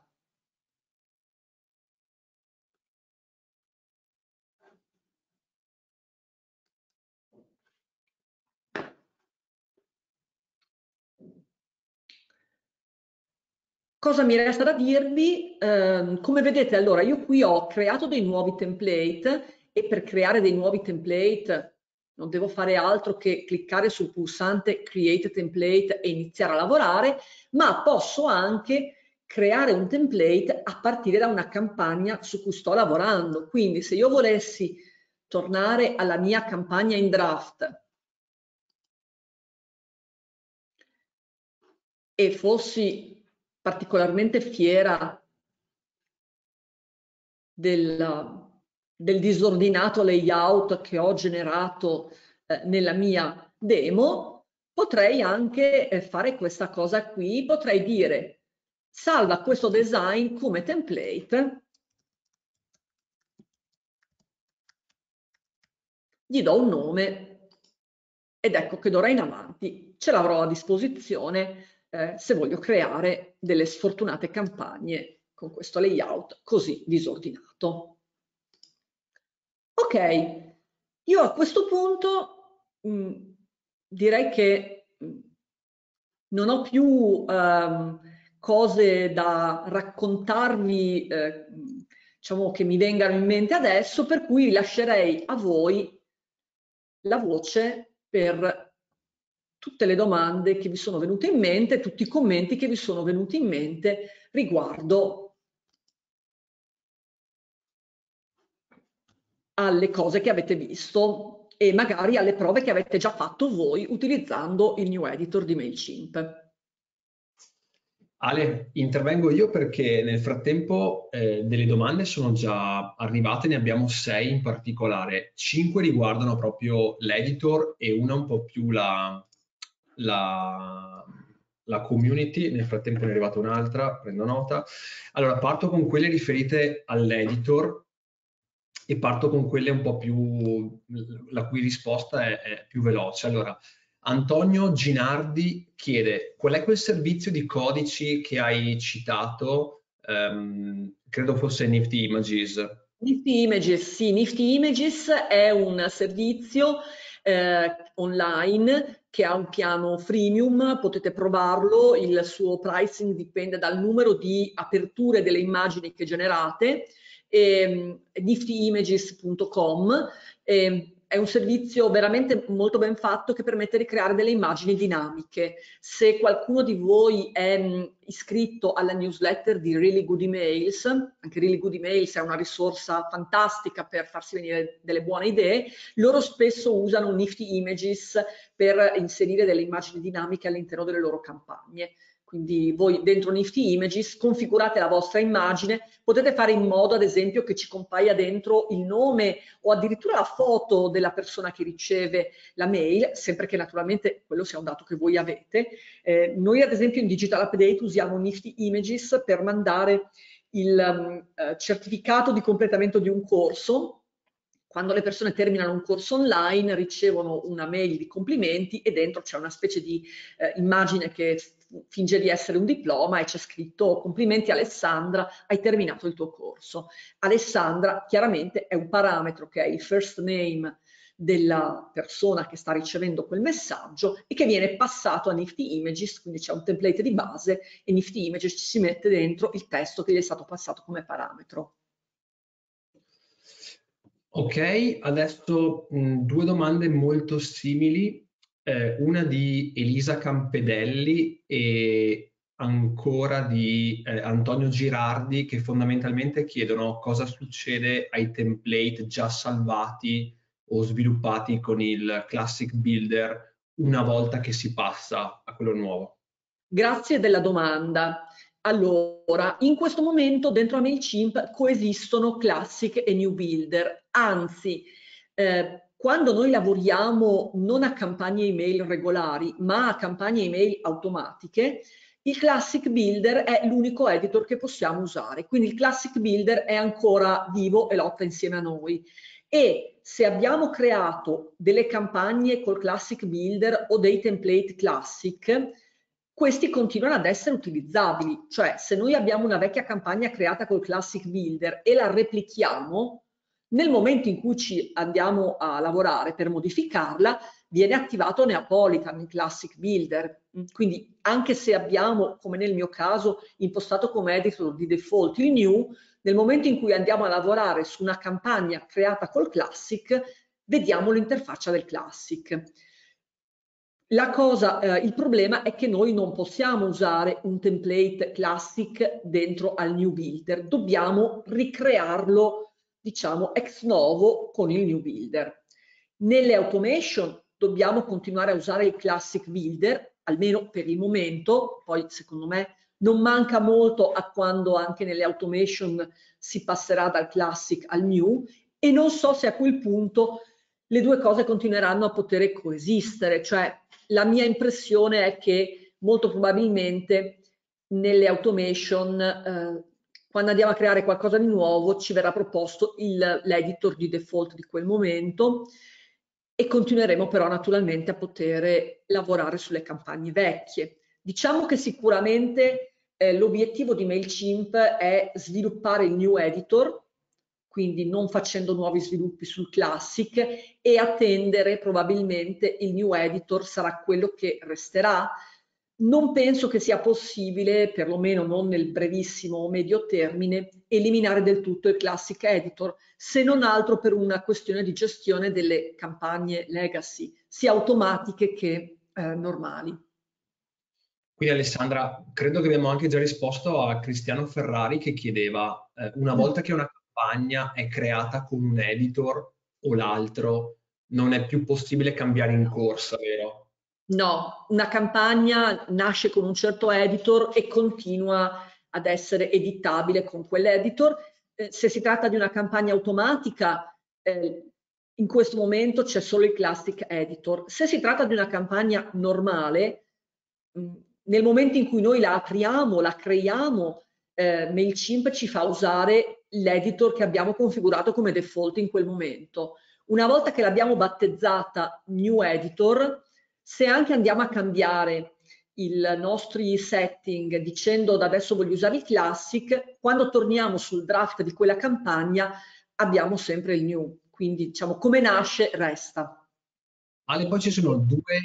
Cosa mi resta da dirvi? Come vedete, allora, io qui ho creato dei nuovi template, e per creare dei nuovi template non devo fare altro che cliccare sul pulsante Create Template e iniziare a lavorare, ma posso anche creare un template a partire da una campagna su cui sto lavorando. Quindi se io volessi tornare alla mia campagna in draft e fossi particolarmente fiera del disordinato layout che ho generato nella mia demo, potrei anche fare questa cosa qui, potrei dire salva questo design come template, gli do un nome ed ecco che d'ora in avanti ce l'avrò a disposizione se voglio creare delle sfortunate campagne con questo layout così disordinato. Ok, io a questo punto direi che non ho più cose da raccontarvi, diciamo, che mi vengano in mente adesso, per cui lascerei a voi la voce per tutte le domande che vi sono venute in mente, tutti i commenti che vi sono venuti in mente riguardo alle cose che avete visto e magari alle prove che avete già fatto voi utilizzando il new editor di MailChimp. Ale, intervengo io perché nel frattempo delle domande sono già arrivate, ne abbiamo 6 in particolare. 5 riguardano proprio l'editor e una un po' più la community. Nel frattempo ne è arrivata un'altra, prendo nota. Allora, parto con quelle riferite all'editor e parto con quelle un po' più, la cui risposta è più veloce. Allora, Antonio Ginardi chiede: qual è quel servizio di codici che hai citato? Credo fosse Nifty Images. Nifty Images, sì, Nifty Images è un servizio online che ha un piano freemium, potete provarlo, il suo pricing dipende dal numero di aperture delle immagini che generate, niftyimages.com. È un servizio veramente molto ben fatto che permette di creare delle immagini dinamiche. Se qualcuno di voi è iscritto alla newsletter di Really Good Emails, anche Really Good Emails è una risorsa fantastica per farsi venire delle buone idee, loro spesso usano Nifty Images per inserire delle immagini dinamiche all'interno delle loro campagne. Quindi voi dentro Nifty Images configurate la vostra immagine, potete fare in modo ad esempio che ci compaia dentro il nome o addirittura la foto della persona che riceve la mail, sempre che naturalmente quello sia un dato che voi avete. Noi ad esempio in Digital Update usiamo Nifty Images per mandare il certificato di completamento di un corso. Quando le persone terminano un corso online ricevono una mail di complimenti e dentro c'è una specie di immagine che finge di essere un diploma e c'è scritto: complimenti Alessandra, hai terminato il tuo corso. Alessandra chiaramente è un parametro che è il first name della persona che sta ricevendo quel messaggio e che viene passato a Nifty Images, quindi c'è un template di base e Nifty Images ci si mette dentro il testo che gli è stato passato come parametro. Ok, adesso due domande molto simili, una di Elisa Campedelli e ancora di Antonio Girardi, che fondamentalmente chiedono cosa succede ai template già salvati o sviluppati con il Classic Builder una volta che si passa a quello nuovo. Grazie della domanda. Allora, in questo momento dentro a MailChimp coesistono Classic e New Builder, anzi, quando noi lavoriamo non a campagne email regolari, ma a campagne email automatiche, il Classic Builder è l'unico editor che possiamo usare, quindi il Classic Builder è ancora vivo e lotta insieme a noi. E se abbiamo creato delle campagne col Classic Builder o dei template Classic, questi continuano ad essere utilizzabili, cioè se noi abbiamo una vecchia campagna creata col Classic Builder e la replichiamo, nel momento in cui ci andiamo a lavorare per modificarla, viene attivato Neapolitan, il Classic Builder. Quindi anche se abbiamo, come nel mio caso, impostato come editor di default il new, nel momento in cui andiamo a lavorare su una campagna creata col Classic, vediamo l'interfaccia del Classic. Il problema è che noi non possiamo usare un template Classic dentro al New Builder, dobbiamo ricrearlo, diciamo, ex novo con il New Builder. Nelle automation dobbiamo continuare a usare il Classic Builder, almeno per il momento, poi secondo me non manca molto a quando anche nelle automation si passerà dal Classic al New, e non so se a quel punto le due cose continueranno a poter coesistere, cioè la mia impressione è che molto probabilmente nelle automation, quando andiamo a creare qualcosa di nuovo, ci verrà proposto l'editor di default di quel momento e continueremo però naturalmente a poter lavorare sulle campagne vecchie. Diciamo che sicuramente l'obiettivo di MailChimp è sviluppare il new editor, quindi non facendo nuovi sviluppi sul Classic, e attendere probabilmente il new editor sarà quello che resterà. Non penso che sia possibile, perlomeno non nel brevissimo o medio termine, eliminare del tutto il Classic Editor, se non altro per una questione di gestione delle campagne legacy, sia automatiche che normali. Quindi Alessandra, credo che abbiamo anche già risposto a Cristiano Ferrari che chiedeva, una volta che una campagna è creata con un editor o l'altro, non è più possibile cambiare in corsa, vero? No, una campagna nasce con un certo editor e continua ad essere editabile con quell'editor. Se si tratta di una campagna automatica, in questo momento c'è solo il Classic Editor. Se si tratta di una campagna normale, nel momento in cui noi la apriamo, la creiamo, MailChimp ci fa usare l'editor che abbiamo configurato come default in quel momento. Una volta che l'abbiamo battezzata New Editor, se anche andiamo a cambiare i nostri setting dicendo da adesso voglio usare il Classic, quando torniamo sul draft di quella campagna abbiamo sempre il New. Quindi diciamo come nasce resta. Ale, poi ci sono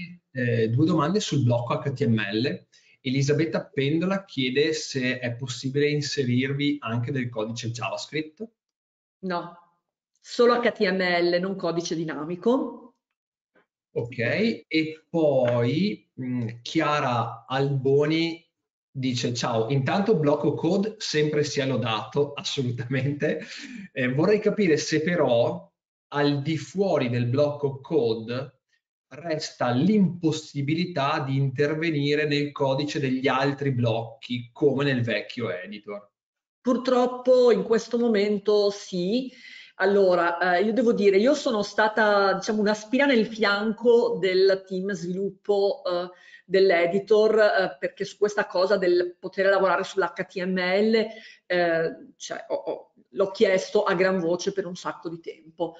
due domande sul blocco HTML. Elisabetta Pendola chiede se è possibile inserirvi anche del codice JavaScript. No, solo HTML, non codice dinamico. Ok, e poi Chiara Alboni dice ciao, intanto blocco code sempre sia lodato, assolutamente. Vorrei capire se però al di fuori del blocco code resta l'impossibilità di intervenire nel codice degli altri blocchi come nel vecchio editor. Purtroppo in questo momento sì. Allora, io devo dire, io sono stata, diciamo, una spina nel fianco del team sviluppo dell'editor, perché su questa cosa del poter lavorare sull'HTML cioè, l'ho chiesto a gran voce per un sacco di tempo.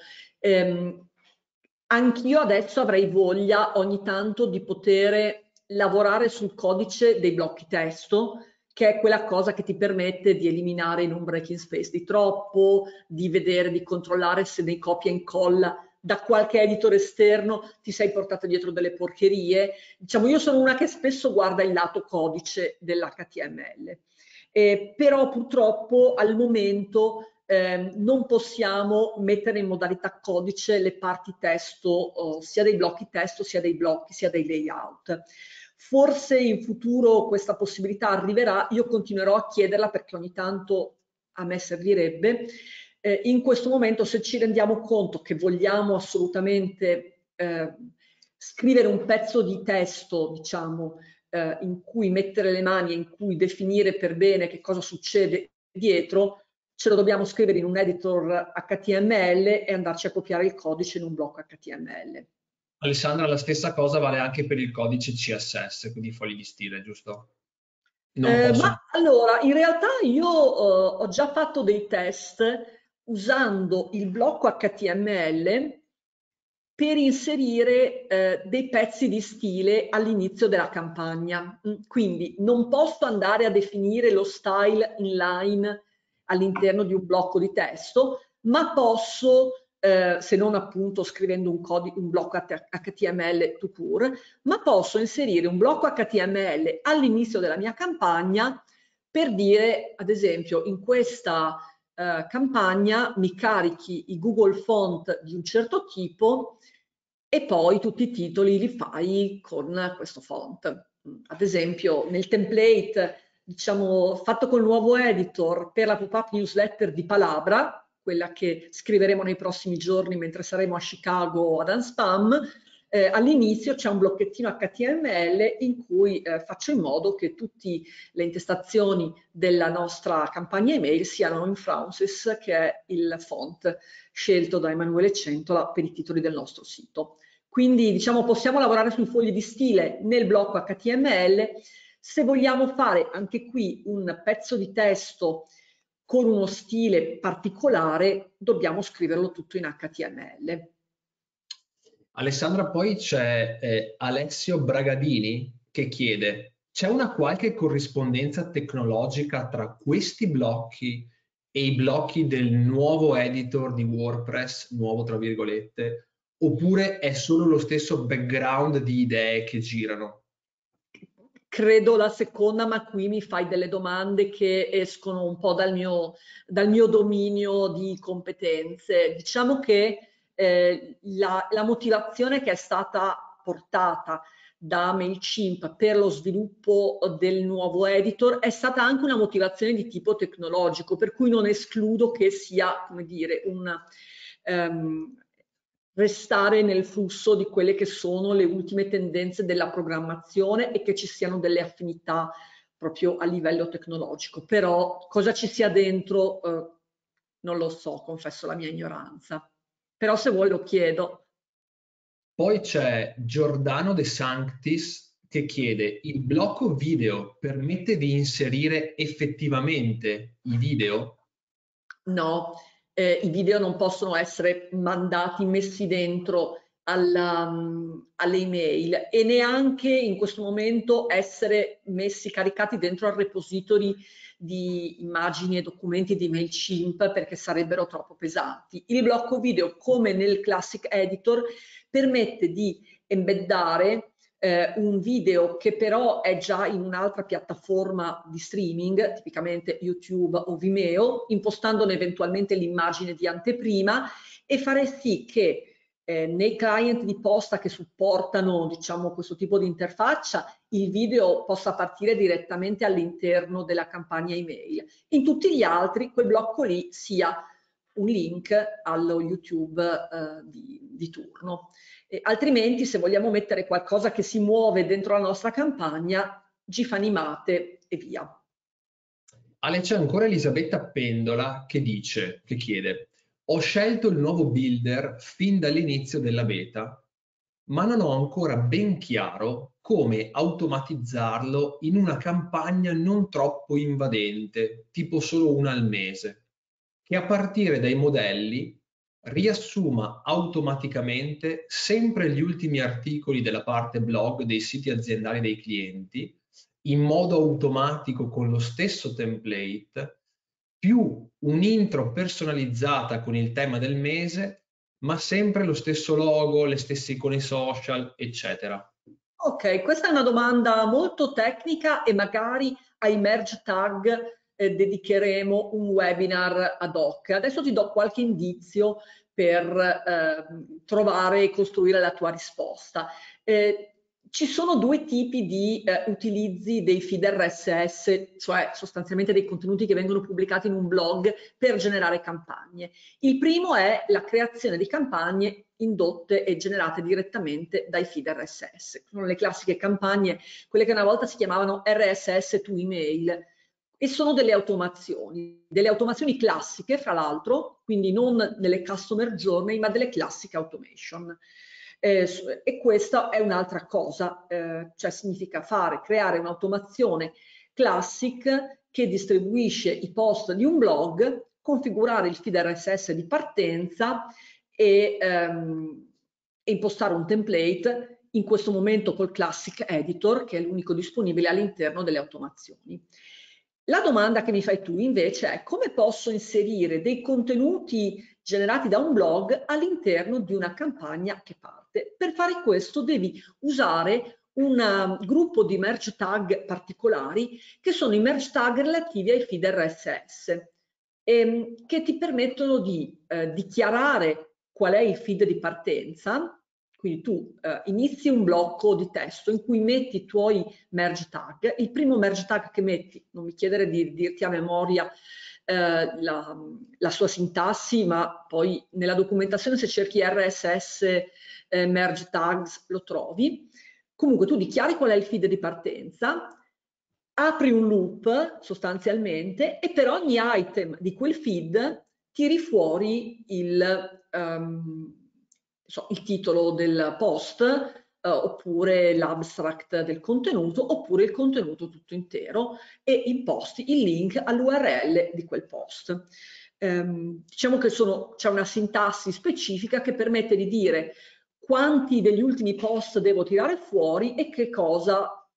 Anch'io adesso avrei voglia ogni tanto di poter lavorare sul codice dei blocchi testo, che è quella cosa che ti permette di eliminare i non breaking space di troppo, di vedere, di controllare se nei copia e incolla da qualche editor esterno ti sei portato dietro delle porcherie. Diciamo, io sono una che spesso guarda il lato codice dell'HTML, però purtroppo al momento non possiamo mettere in modalità codice le parti testo, sia dei blocchi testo, sia dei blocchi, sia dei layout. Forse in futuro questa possibilità arriverà, io continuerò a chiederla perché ogni tanto a me servirebbe. In questo momento, se ci rendiamo conto che vogliamo assolutamente scrivere un pezzo di testo, diciamo, in cui mettere le mani e in cui definire per bene che cosa succede dietro, ce lo dobbiamo scrivere in un editor HTML e andarci a copiare il codice in un blocco HTML. Alessandra, la stessa cosa vale anche per il codice CSS, quindi fogli di stile, giusto? Non posso... Ma allora, in realtà io ho già fatto dei test usando il blocco HTML per inserire dei pezzi di stile all'inizio della campagna. Quindi non posso andare a definire lo style inline all'interno di un blocco di testo, ma posso, se non appunto scrivendo un blocco HTML tout court, ma posso inserire un blocco HTML all'inizio della mia campagna per dire, ad esempio, in questa campagna mi carichi i Google Font di un certo tipo e poi tutti i titoli li fai con questo font. Ad esempio, nel template, diciamo, fatto col nuovo editor per la pop-up newsletter di Palabra, quella che scriveremo nei prossimi giorni mentre saremo a Chicago ad Unspam, all'inizio c'è un blocchettino HTML in cui faccio in modo che tutte le intestazioni della nostra campagna email siano in Francis, che è il font scelto da Emanuele Centola per i titoli del nostro sito. Quindi diciamo possiamo lavorare sui fogli di stile nel blocco HTML. Se vogliamo fare anche qui un pezzo di testo con uno stile particolare, dobbiamo scriverlo tutto in HTML. Alessandra, poi c'è Alessio Bragadini che chiede: c'è una qualche corrispondenza tecnologica tra questi blocchi e i blocchi del nuovo editor di WordPress, nuovo tra virgolette, oppure è solo lo stesso background di idee che girano? Credo la seconda, ma qui mi fai delle domande che escono un po' dal mio dominio di competenze. Diciamo che la motivazione che è stata portata da MailChimp per lo sviluppo del nuovo editor è stata anche una motivazione di tipo tecnologico, per cui non escludo che sia, come dire, restare nel flusso di quelle che sono le ultime tendenze della programmazione e che ci siano delle affinità proprio a livello tecnologico. Però cosa ci sia dentro non lo so, confesso la mia ignoranza. Però se vuoi lo chiedo. Poi c'è Giordano De Sanctis che chiede: il blocco video permette di inserire effettivamente i video? No, i video non possono essere mandati, messi dentro alle email e neanche in questo momento essere messi, caricati dentro al repository di immagini e documenti di MailChimp perché sarebbero troppo pesanti. Il blocco video, come nel Classic Editor, permette di embeddare un video che però è già in un'altra piattaforma di streaming, tipicamente YouTube o Vimeo, impostandone eventualmente l'immagine di anteprima e fare sì che nei client di posta che supportano, diciamo, questo tipo di interfaccia, il video possa partire direttamente all'interno della campagna email. In tutti gli altri quel blocco lì sia un link allo YouTube di turno. Altrimenti, se vogliamo mettere qualcosa che si muove dentro la nostra campagna, GIF animate e via. Ale, c'è ancora Elisabetta Pendola che chiede: ho scelto il nuovo builder fin dall'inizio della beta, ma non ho ancora ben chiaro come automatizzarlo in una campagna non troppo invadente, tipo solo una al mese, che a partire dai modelli riassuma automaticamente sempre gli ultimi articoli della parte blog dei siti aziendali dei clienti, in modo automatico con lo stesso template, più un intro personalizzata con il tema del mese, ma sempre lo stesso logo, le stesse icone social, eccetera. Ok, questa è una domanda molto tecnica e magari ai merge tag dedicheremo un webinar ad hoc. Adesso ti do qualche indizio per trovare e costruire la tua risposta. Ci sono due tipi di utilizzi dei feed RSS, cioè sostanzialmente dei contenuti che vengono pubblicati in un blog per generare campagne. Il primo è la creazione di campagne indotte e generate direttamente dai feed RSS. Sono le classiche campagne, quelle che una volta si chiamavano RSS to email, e sono delle automazioni classiche, fra l'altro, quindi non delle customer journey, ma delle classiche automation. E questa è un'altra cosa, cioè significa creare un'automazione classic che distribuisce i post di un blog, configurare il feed RSS di partenza e impostare un template, in questo momento col Classic Editor, che è l'unico disponibile all'interno delle automazioni. La domanda che mi fai tu invece è: come posso inserire dei contenuti generati da un blog all'interno di una campagna che parte? Per fare questo devi usare un gruppo di merge tag particolari, che sono i merge tag relativi ai feed RSS, che ti permettono di dichiarare qual è il feed di partenza. Quindi tu inizi un blocco di testo in cui metti i tuoi merge tag. Il primo merge tag che metti, non mi chiedere di dirti a memoria la sua sintassi, ma poi nella documentazione, se cerchi RSS merge tags, lo trovi. Comunque tu dichiari qual è il feed di partenza, apri un loop sostanzialmente e per ogni item di quel feed tiri fuori il titolo del post, oppure l'abstract del contenuto, oppure il contenuto tutto intero, e imposti il link all'URL di quel post. Diciamo che c'è una sintassi specifica che permette di dire quanti degli ultimi post devo tirare fuori e che cosa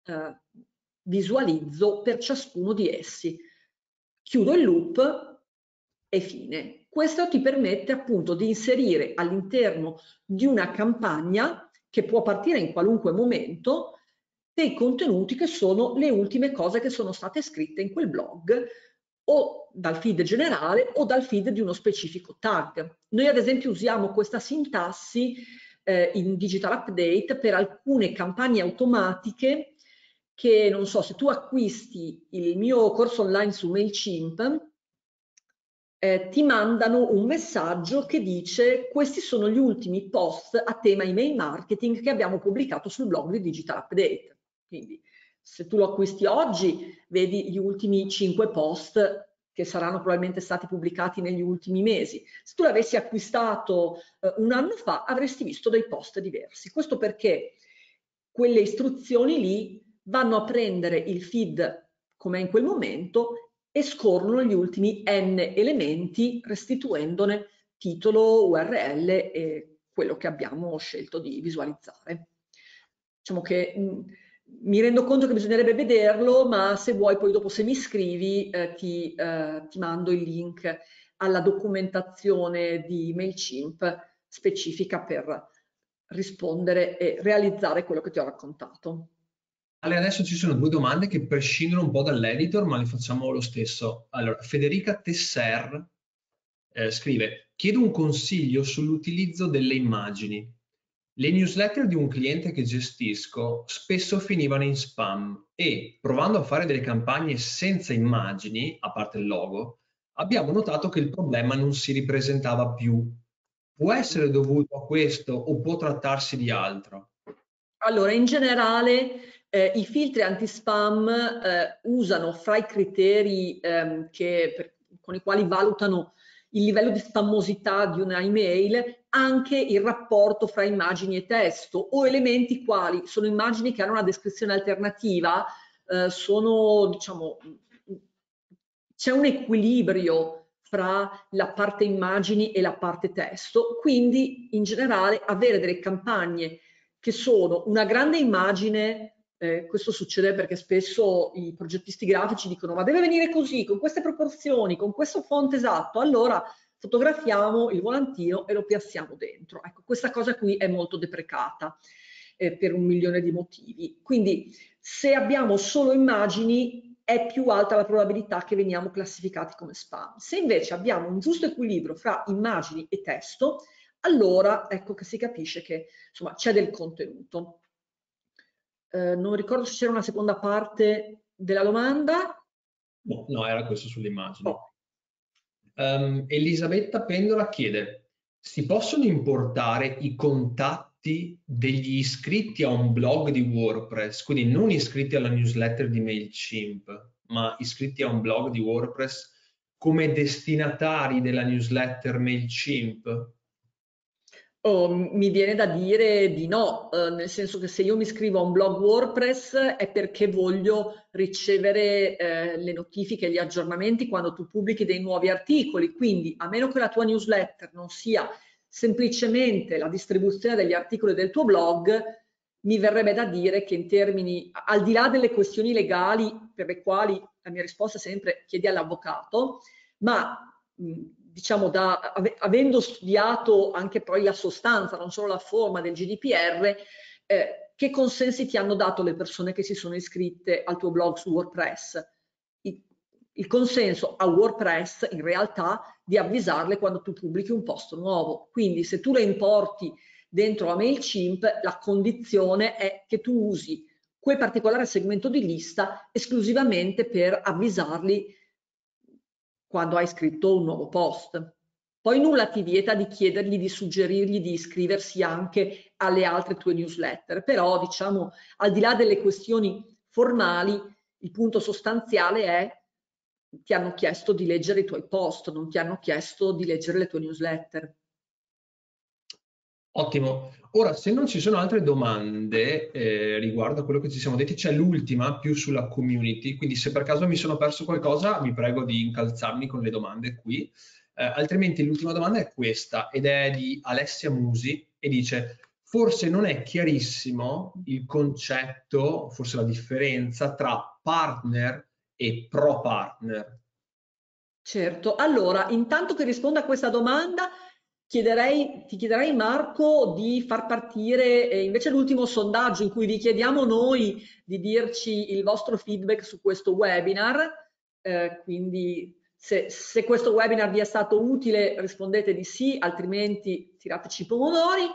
visualizzo per ciascuno di essi. Chiudo il loop e fine. Questo ti permette appunto di inserire all'interno di una campagna, che può partire in qualunque momento, dei contenuti che sono le ultime cose che sono state scritte in quel blog, o dal feed generale o dal feed di uno specifico tag. Noi ad esempio usiamo questa sintassi in Digital Update per alcune campagne automatiche che, non so, se tu acquisti il mio corso online su MailChimp, ti mandano un messaggio che dice: questi sono gli ultimi post a tema email marketing che abbiamo pubblicato sul blog di Digital Update. Quindi se tu lo acquisti oggi, vedi gli ultimi 5 post che saranno probabilmente stati pubblicati negli ultimi mesi. Se tu l'avessi acquistato un anno fa, avresti visto dei post diversi. Questo perché quelle istruzioni lì vanno a prendere il feed come è in quel momento e scorrono gli ultimi n elementi, restituendone titolo, URL e quello che abbiamo scelto di visualizzare. Diciamo che mi rendo conto che bisognerebbe vederlo, ma se vuoi poi dopo, se mi scrivi, ti mando il link alla documentazione di MailChimp specifica per rispondere e realizzare quello che ti ho raccontato. Adesso ci sono due domande che prescindono un po' dall'editor, ma le facciamo lo stesso. Allora, Federica Tesser scrive: chiedo un consiglio sull'utilizzo delle immagini. Le newsletter di un cliente che gestisco spesso finivano in spam e, provando a fare delle campagne senza immagini, a parte il logo, abbiamo notato che il problema non si ripresentava più. Può essere dovuto a questo o può trattarsi di altro? Allora, in generale i filtri anti-spam usano fra i criteri con i quali valutano il livello di spamosità di una email, anche il rapporto fra immagini e testo, o elementi quali sono immagini che hanno una descrizione alternativa, diciamo, c'è un equilibrio fra la parte immagini e la parte testo, quindi in generale avere delle campagne che sono una grande immagine. Questo succede perché spesso i progettisti grafici dicono ma deve venire così, con queste proporzioni, con questo font esatto, allora fotografiamo il volantino e lo piazziamo dentro. Ecco, questa cosa qui è molto deprecata per 1.000.000 di motivi. Quindi se abbiamo solo immagini è più alta la probabilità che veniamo classificati come spam. Se invece abbiamo un giusto equilibrio fra immagini e testo, allora ecco che si capisce che insomma c'è del contenuto. Non ricordo se c'era una seconda parte della domanda. No, era questo sulle immagini. Oh. Elisabetta Pendola chiede: si possono importare i contatti degli iscritti a un blog di WordPress, quindi non iscritti alla newsletter di MailChimp, ma iscritti a un blog di WordPress come destinatari della newsletter MailChimp? Mi viene da dire di no, nel senso che se io mi iscrivo a un blog WordPress è perché voglio ricevere le notifiche e gli aggiornamenti quando tu pubblichi dei nuovi articoli, quindi a meno che la tua newsletter non sia semplicemente la distribuzione degli articoli del tuo blog, mi verrebbe da dire che in termini, al di là delle questioni legali per le quali la mia risposta è sempre chiedi all'avvocato, ma diciamo avendo studiato anche poi la sostanza, non solo la forma del GDPR, che consensi ti hanno dato le persone che si sono iscritte al tuo blog su WordPress? Il consenso a WordPress in realtà di avvisarle quando tu pubblichi un post nuovo. Quindi se tu le importi dentro a MailChimp, la condizione è che tu usi quel particolare segmento di lista esclusivamente per avvisarli quando hai scritto un nuovo post. Poi nulla ti vieta di chiedergli, di suggerirgli di iscriversi anche alle altre tue newsletter, però diciamo al di là delle questioni formali, il punto sostanziale è ti hanno chiesto di leggere i tuoi post, non ti hanno chiesto di leggere le tue newsletter. Ottimo. Ora, se non ci sono altre domande riguardo a quello che ci siamo detti, c'è l'ultima più sulla community, quindi se per caso mi sono perso qualcosa vi prego di incalzarmi con le domande qui, altrimenti l'ultima domanda è questa ed è di Alessia Musi e dice: forse non è chiarissimo il concetto, forse la differenza tra partner e pro partner. Certo, allora intanto che rispondo a questa domanda ti chiederei Marco di far partire invece l'ultimo sondaggio in cui vi chiediamo noi di dirci il vostro feedback su questo webinar, quindi se questo webinar vi è stato utile rispondete di sì, altrimenti tirateci i pomodori.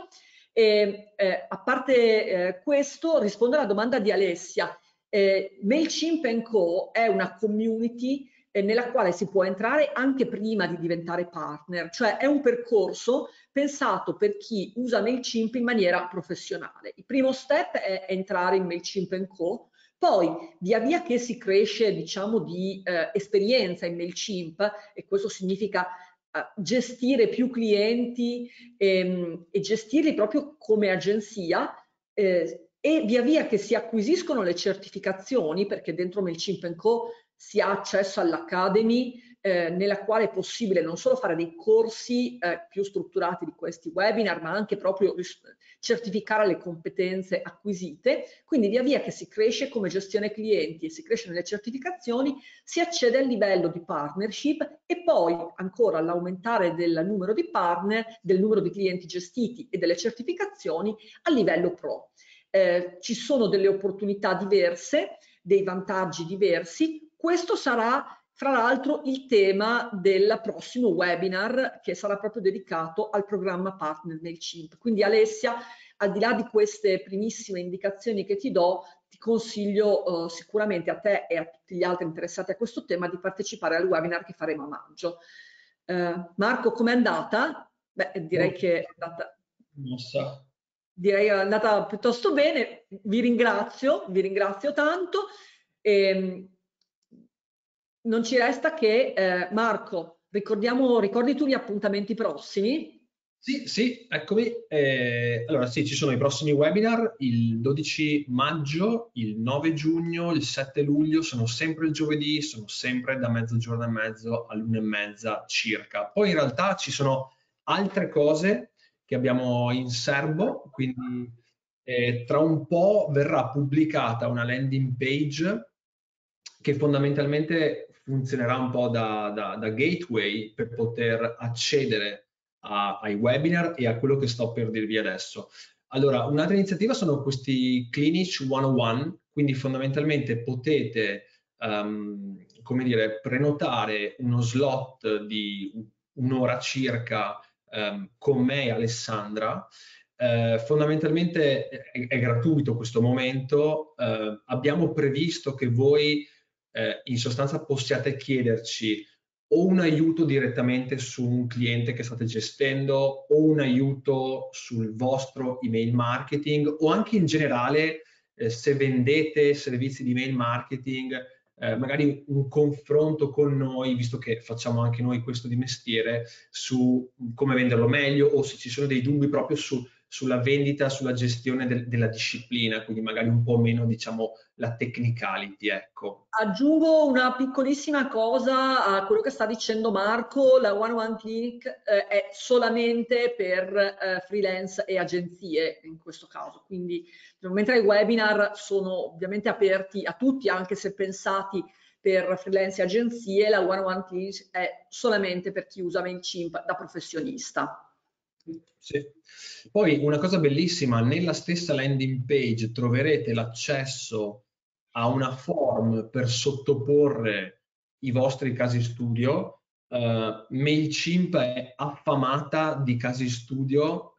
A parte questo rispondo alla domanda di Alessia. MailChimp & Co è una community nella quale si può entrare anche prima di diventare partner, cioè è un percorso pensato per chi usa MailChimp in maniera professionale. Il primo step è entrare in MailChimp & Co, poi via via che si cresce diciamo di esperienza in MailChimp, e questo significa gestire più clienti e gestirli proprio come agenzia, e via via che si acquisiscono le certificazioni, perché dentro MailChimp & Co si ha accesso all'Academy, nella quale è possibile non solo fare dei corsi più strutturati di questi webinar, ma anche proprio certificare le competenze acquisite. Quindi via via che si cresce come gestione clienti e si cresce nelle certificazioni, si accede al livello di partnership e poi ancora all'aumentare del numero di partner, del numero di clienti gestiti e delle certificazioni a livello pro. Ci sono delle opportunità diverse, dei vantaggi diversi. Questo sarà fra l'altro il tema del prossimo webinar che sarà proprio dedicato al programma Partner MailChimp. Quindi Alessia, al di là di queste primissime indicazioni che ti do, ti consiglio sicuramente a te e a tutti gli altri interessati a questo tema di partecipare al webinar che faremo a maggio. Marco, com'è andata? Beh, direi che è andata... Direi che è andata piuttosto bene, vi ringrazio tanto. Non ci resta che, Marco, ricordi tu gli appuntamenti prossimi? Sì, eccomi. Allora sì, ci sono i prossimi webinar, il 12 maggio, il 9 giugno, il 7 luglio, sono sempre il giovedì, sono sempre da mezzogiorno e mezzo all'1:30 circa. Poi in realtà ci sono altre cose che abbiamo in serbo, quindi tra un po' verrà pubblicata una landing page che fondamentalmente funzionerà un po' da gateway per poter accedere ai webinar e a quello che sto per dirvi adesso. Allora, un'altra iniziativa sono questi Clinic 101, quindi fondamentalmente potete, come dire, prenotare uno slot di un'ora circa con me e Alessandra. Fondamentalmente è gratuito questo momento. Abbiamo previsto che voi in sostanza possiate chiederci o un aiuto direttamente su un cliente che state gestendo o un aiuto sul vostro email marketing o anche in generale se vendete servizi di email marketing, magari un confronto con noi, visto che facciamo anche noi questo di mestiere, su come venderlo meglio o se ci sono dei dubbi proprio sulla vendita, sulla gestione della disciplina, quindi magari un po' meno, diciamo, la technicality, ecco. Aggiungo una piccolissima cosa a quello che sta dicendo Marco: la One One Clinic è solamente per freelance e agenzie in questo caso, quindi mentre i webinar sono ovviamente aperti a tutti, anche se pensati per freelance e agenzie, la One One Clinic è solamente per chi usa MailChimp da professionista. Sì. Poi una cosa bellissima, nella stessa landing page troverete l'accesso a una form per sottoporre i vostri casi studio. MailChimp è affamata di casi studio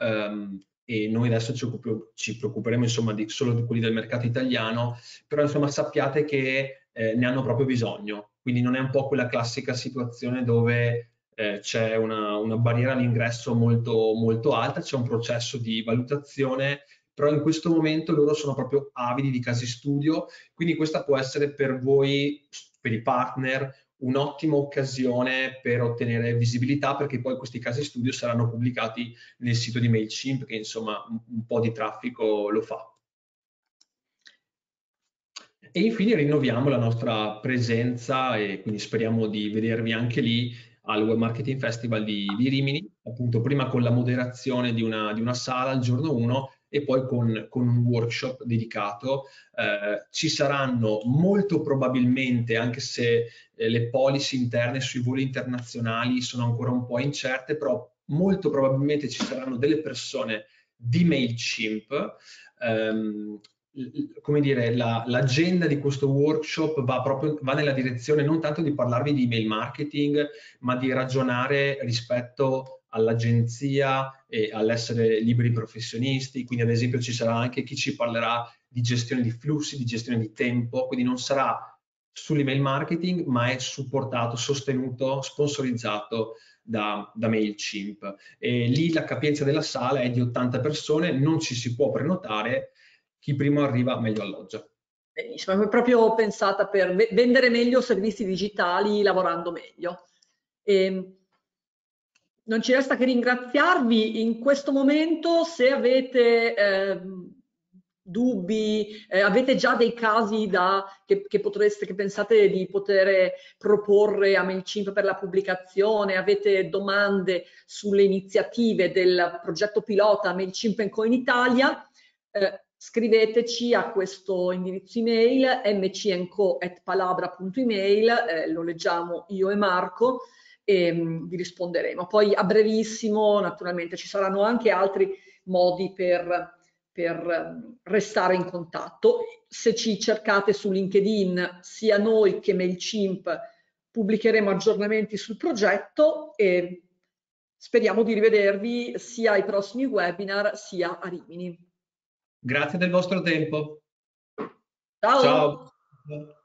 e noi adesso ci preoccuperemo insomma solo di quelli del mercato italiano, però insomma sappiate che ne hanno proprio bisogno, quindi non è un po' quella classica situazione dove c'è una barriera all'ingresso molto, molto alta, c'è un processo di valutazione, però in questo momento loro sono proprio avidi di casi studio, quindi questa può essere per voi, per i partner, un'ottima occasione per ottenere visibilità, perché poi questi casi studio saranno pubblicati nel sito di MailChimp, che insomma un po' di traffico lo fa. E infine rinnoviamo la nostra presenza e quindi speriamo di vedervi anche lì al Web Marketing Festival di Rimini, appunto prima con la moderazione di una sala il giorno 1 e poi con un workshop dedicato. Ci saranno molto probabilmente, anche se le policy interne sui voli internazionali sono ancora un po' incerte, però molto probabilmente ci saranno delle persone di MailChimp. Come dire, l'agenda di questo workshop va nella direzione non tanto di parlarvi di email marketing, ma di ragionare rispetto all'agenzia e all'essere liberi professionisti. Quindi, ad esempio, ci sarà anche chi ci parlerà di gestione di flussi, di gestione di tempo, quindi non sarà sull'email marketing, ma è supportato, sostenuto, sponsorizzato da MailChimp. E lì la capienza della sala è di 80 persone, non ci si può prenotare, chi prima arriva meglio alloggia. Benissimo, è proprio pensata per vendere meglio servizi digitali lavorando meglio. Non ci resta che ringraziarvi in questo momento. Se avete dubbi, avete già dei casi che pensate di poter proporre a MailChimp per la pubblicazione, avete domande sulle iniziative del progetto pilota MailChimp Co in Italia, scriveteci a questo indirizzo email mcnco@palabra.email, lo leggiamo io e Marco e vi risponderemo. Poi a brevissimo, naturalmente, ci saranno anche altri modi per restare in contatto. Se ci cercate su LinkedIn, sia noi che MailChimp pubblicheremo aggiornamenti sul progetto e speriamo di rivedervi sia ai prossimi webinar sia a Rimini. Grazie del vostro tempo. Ciao! Ciao.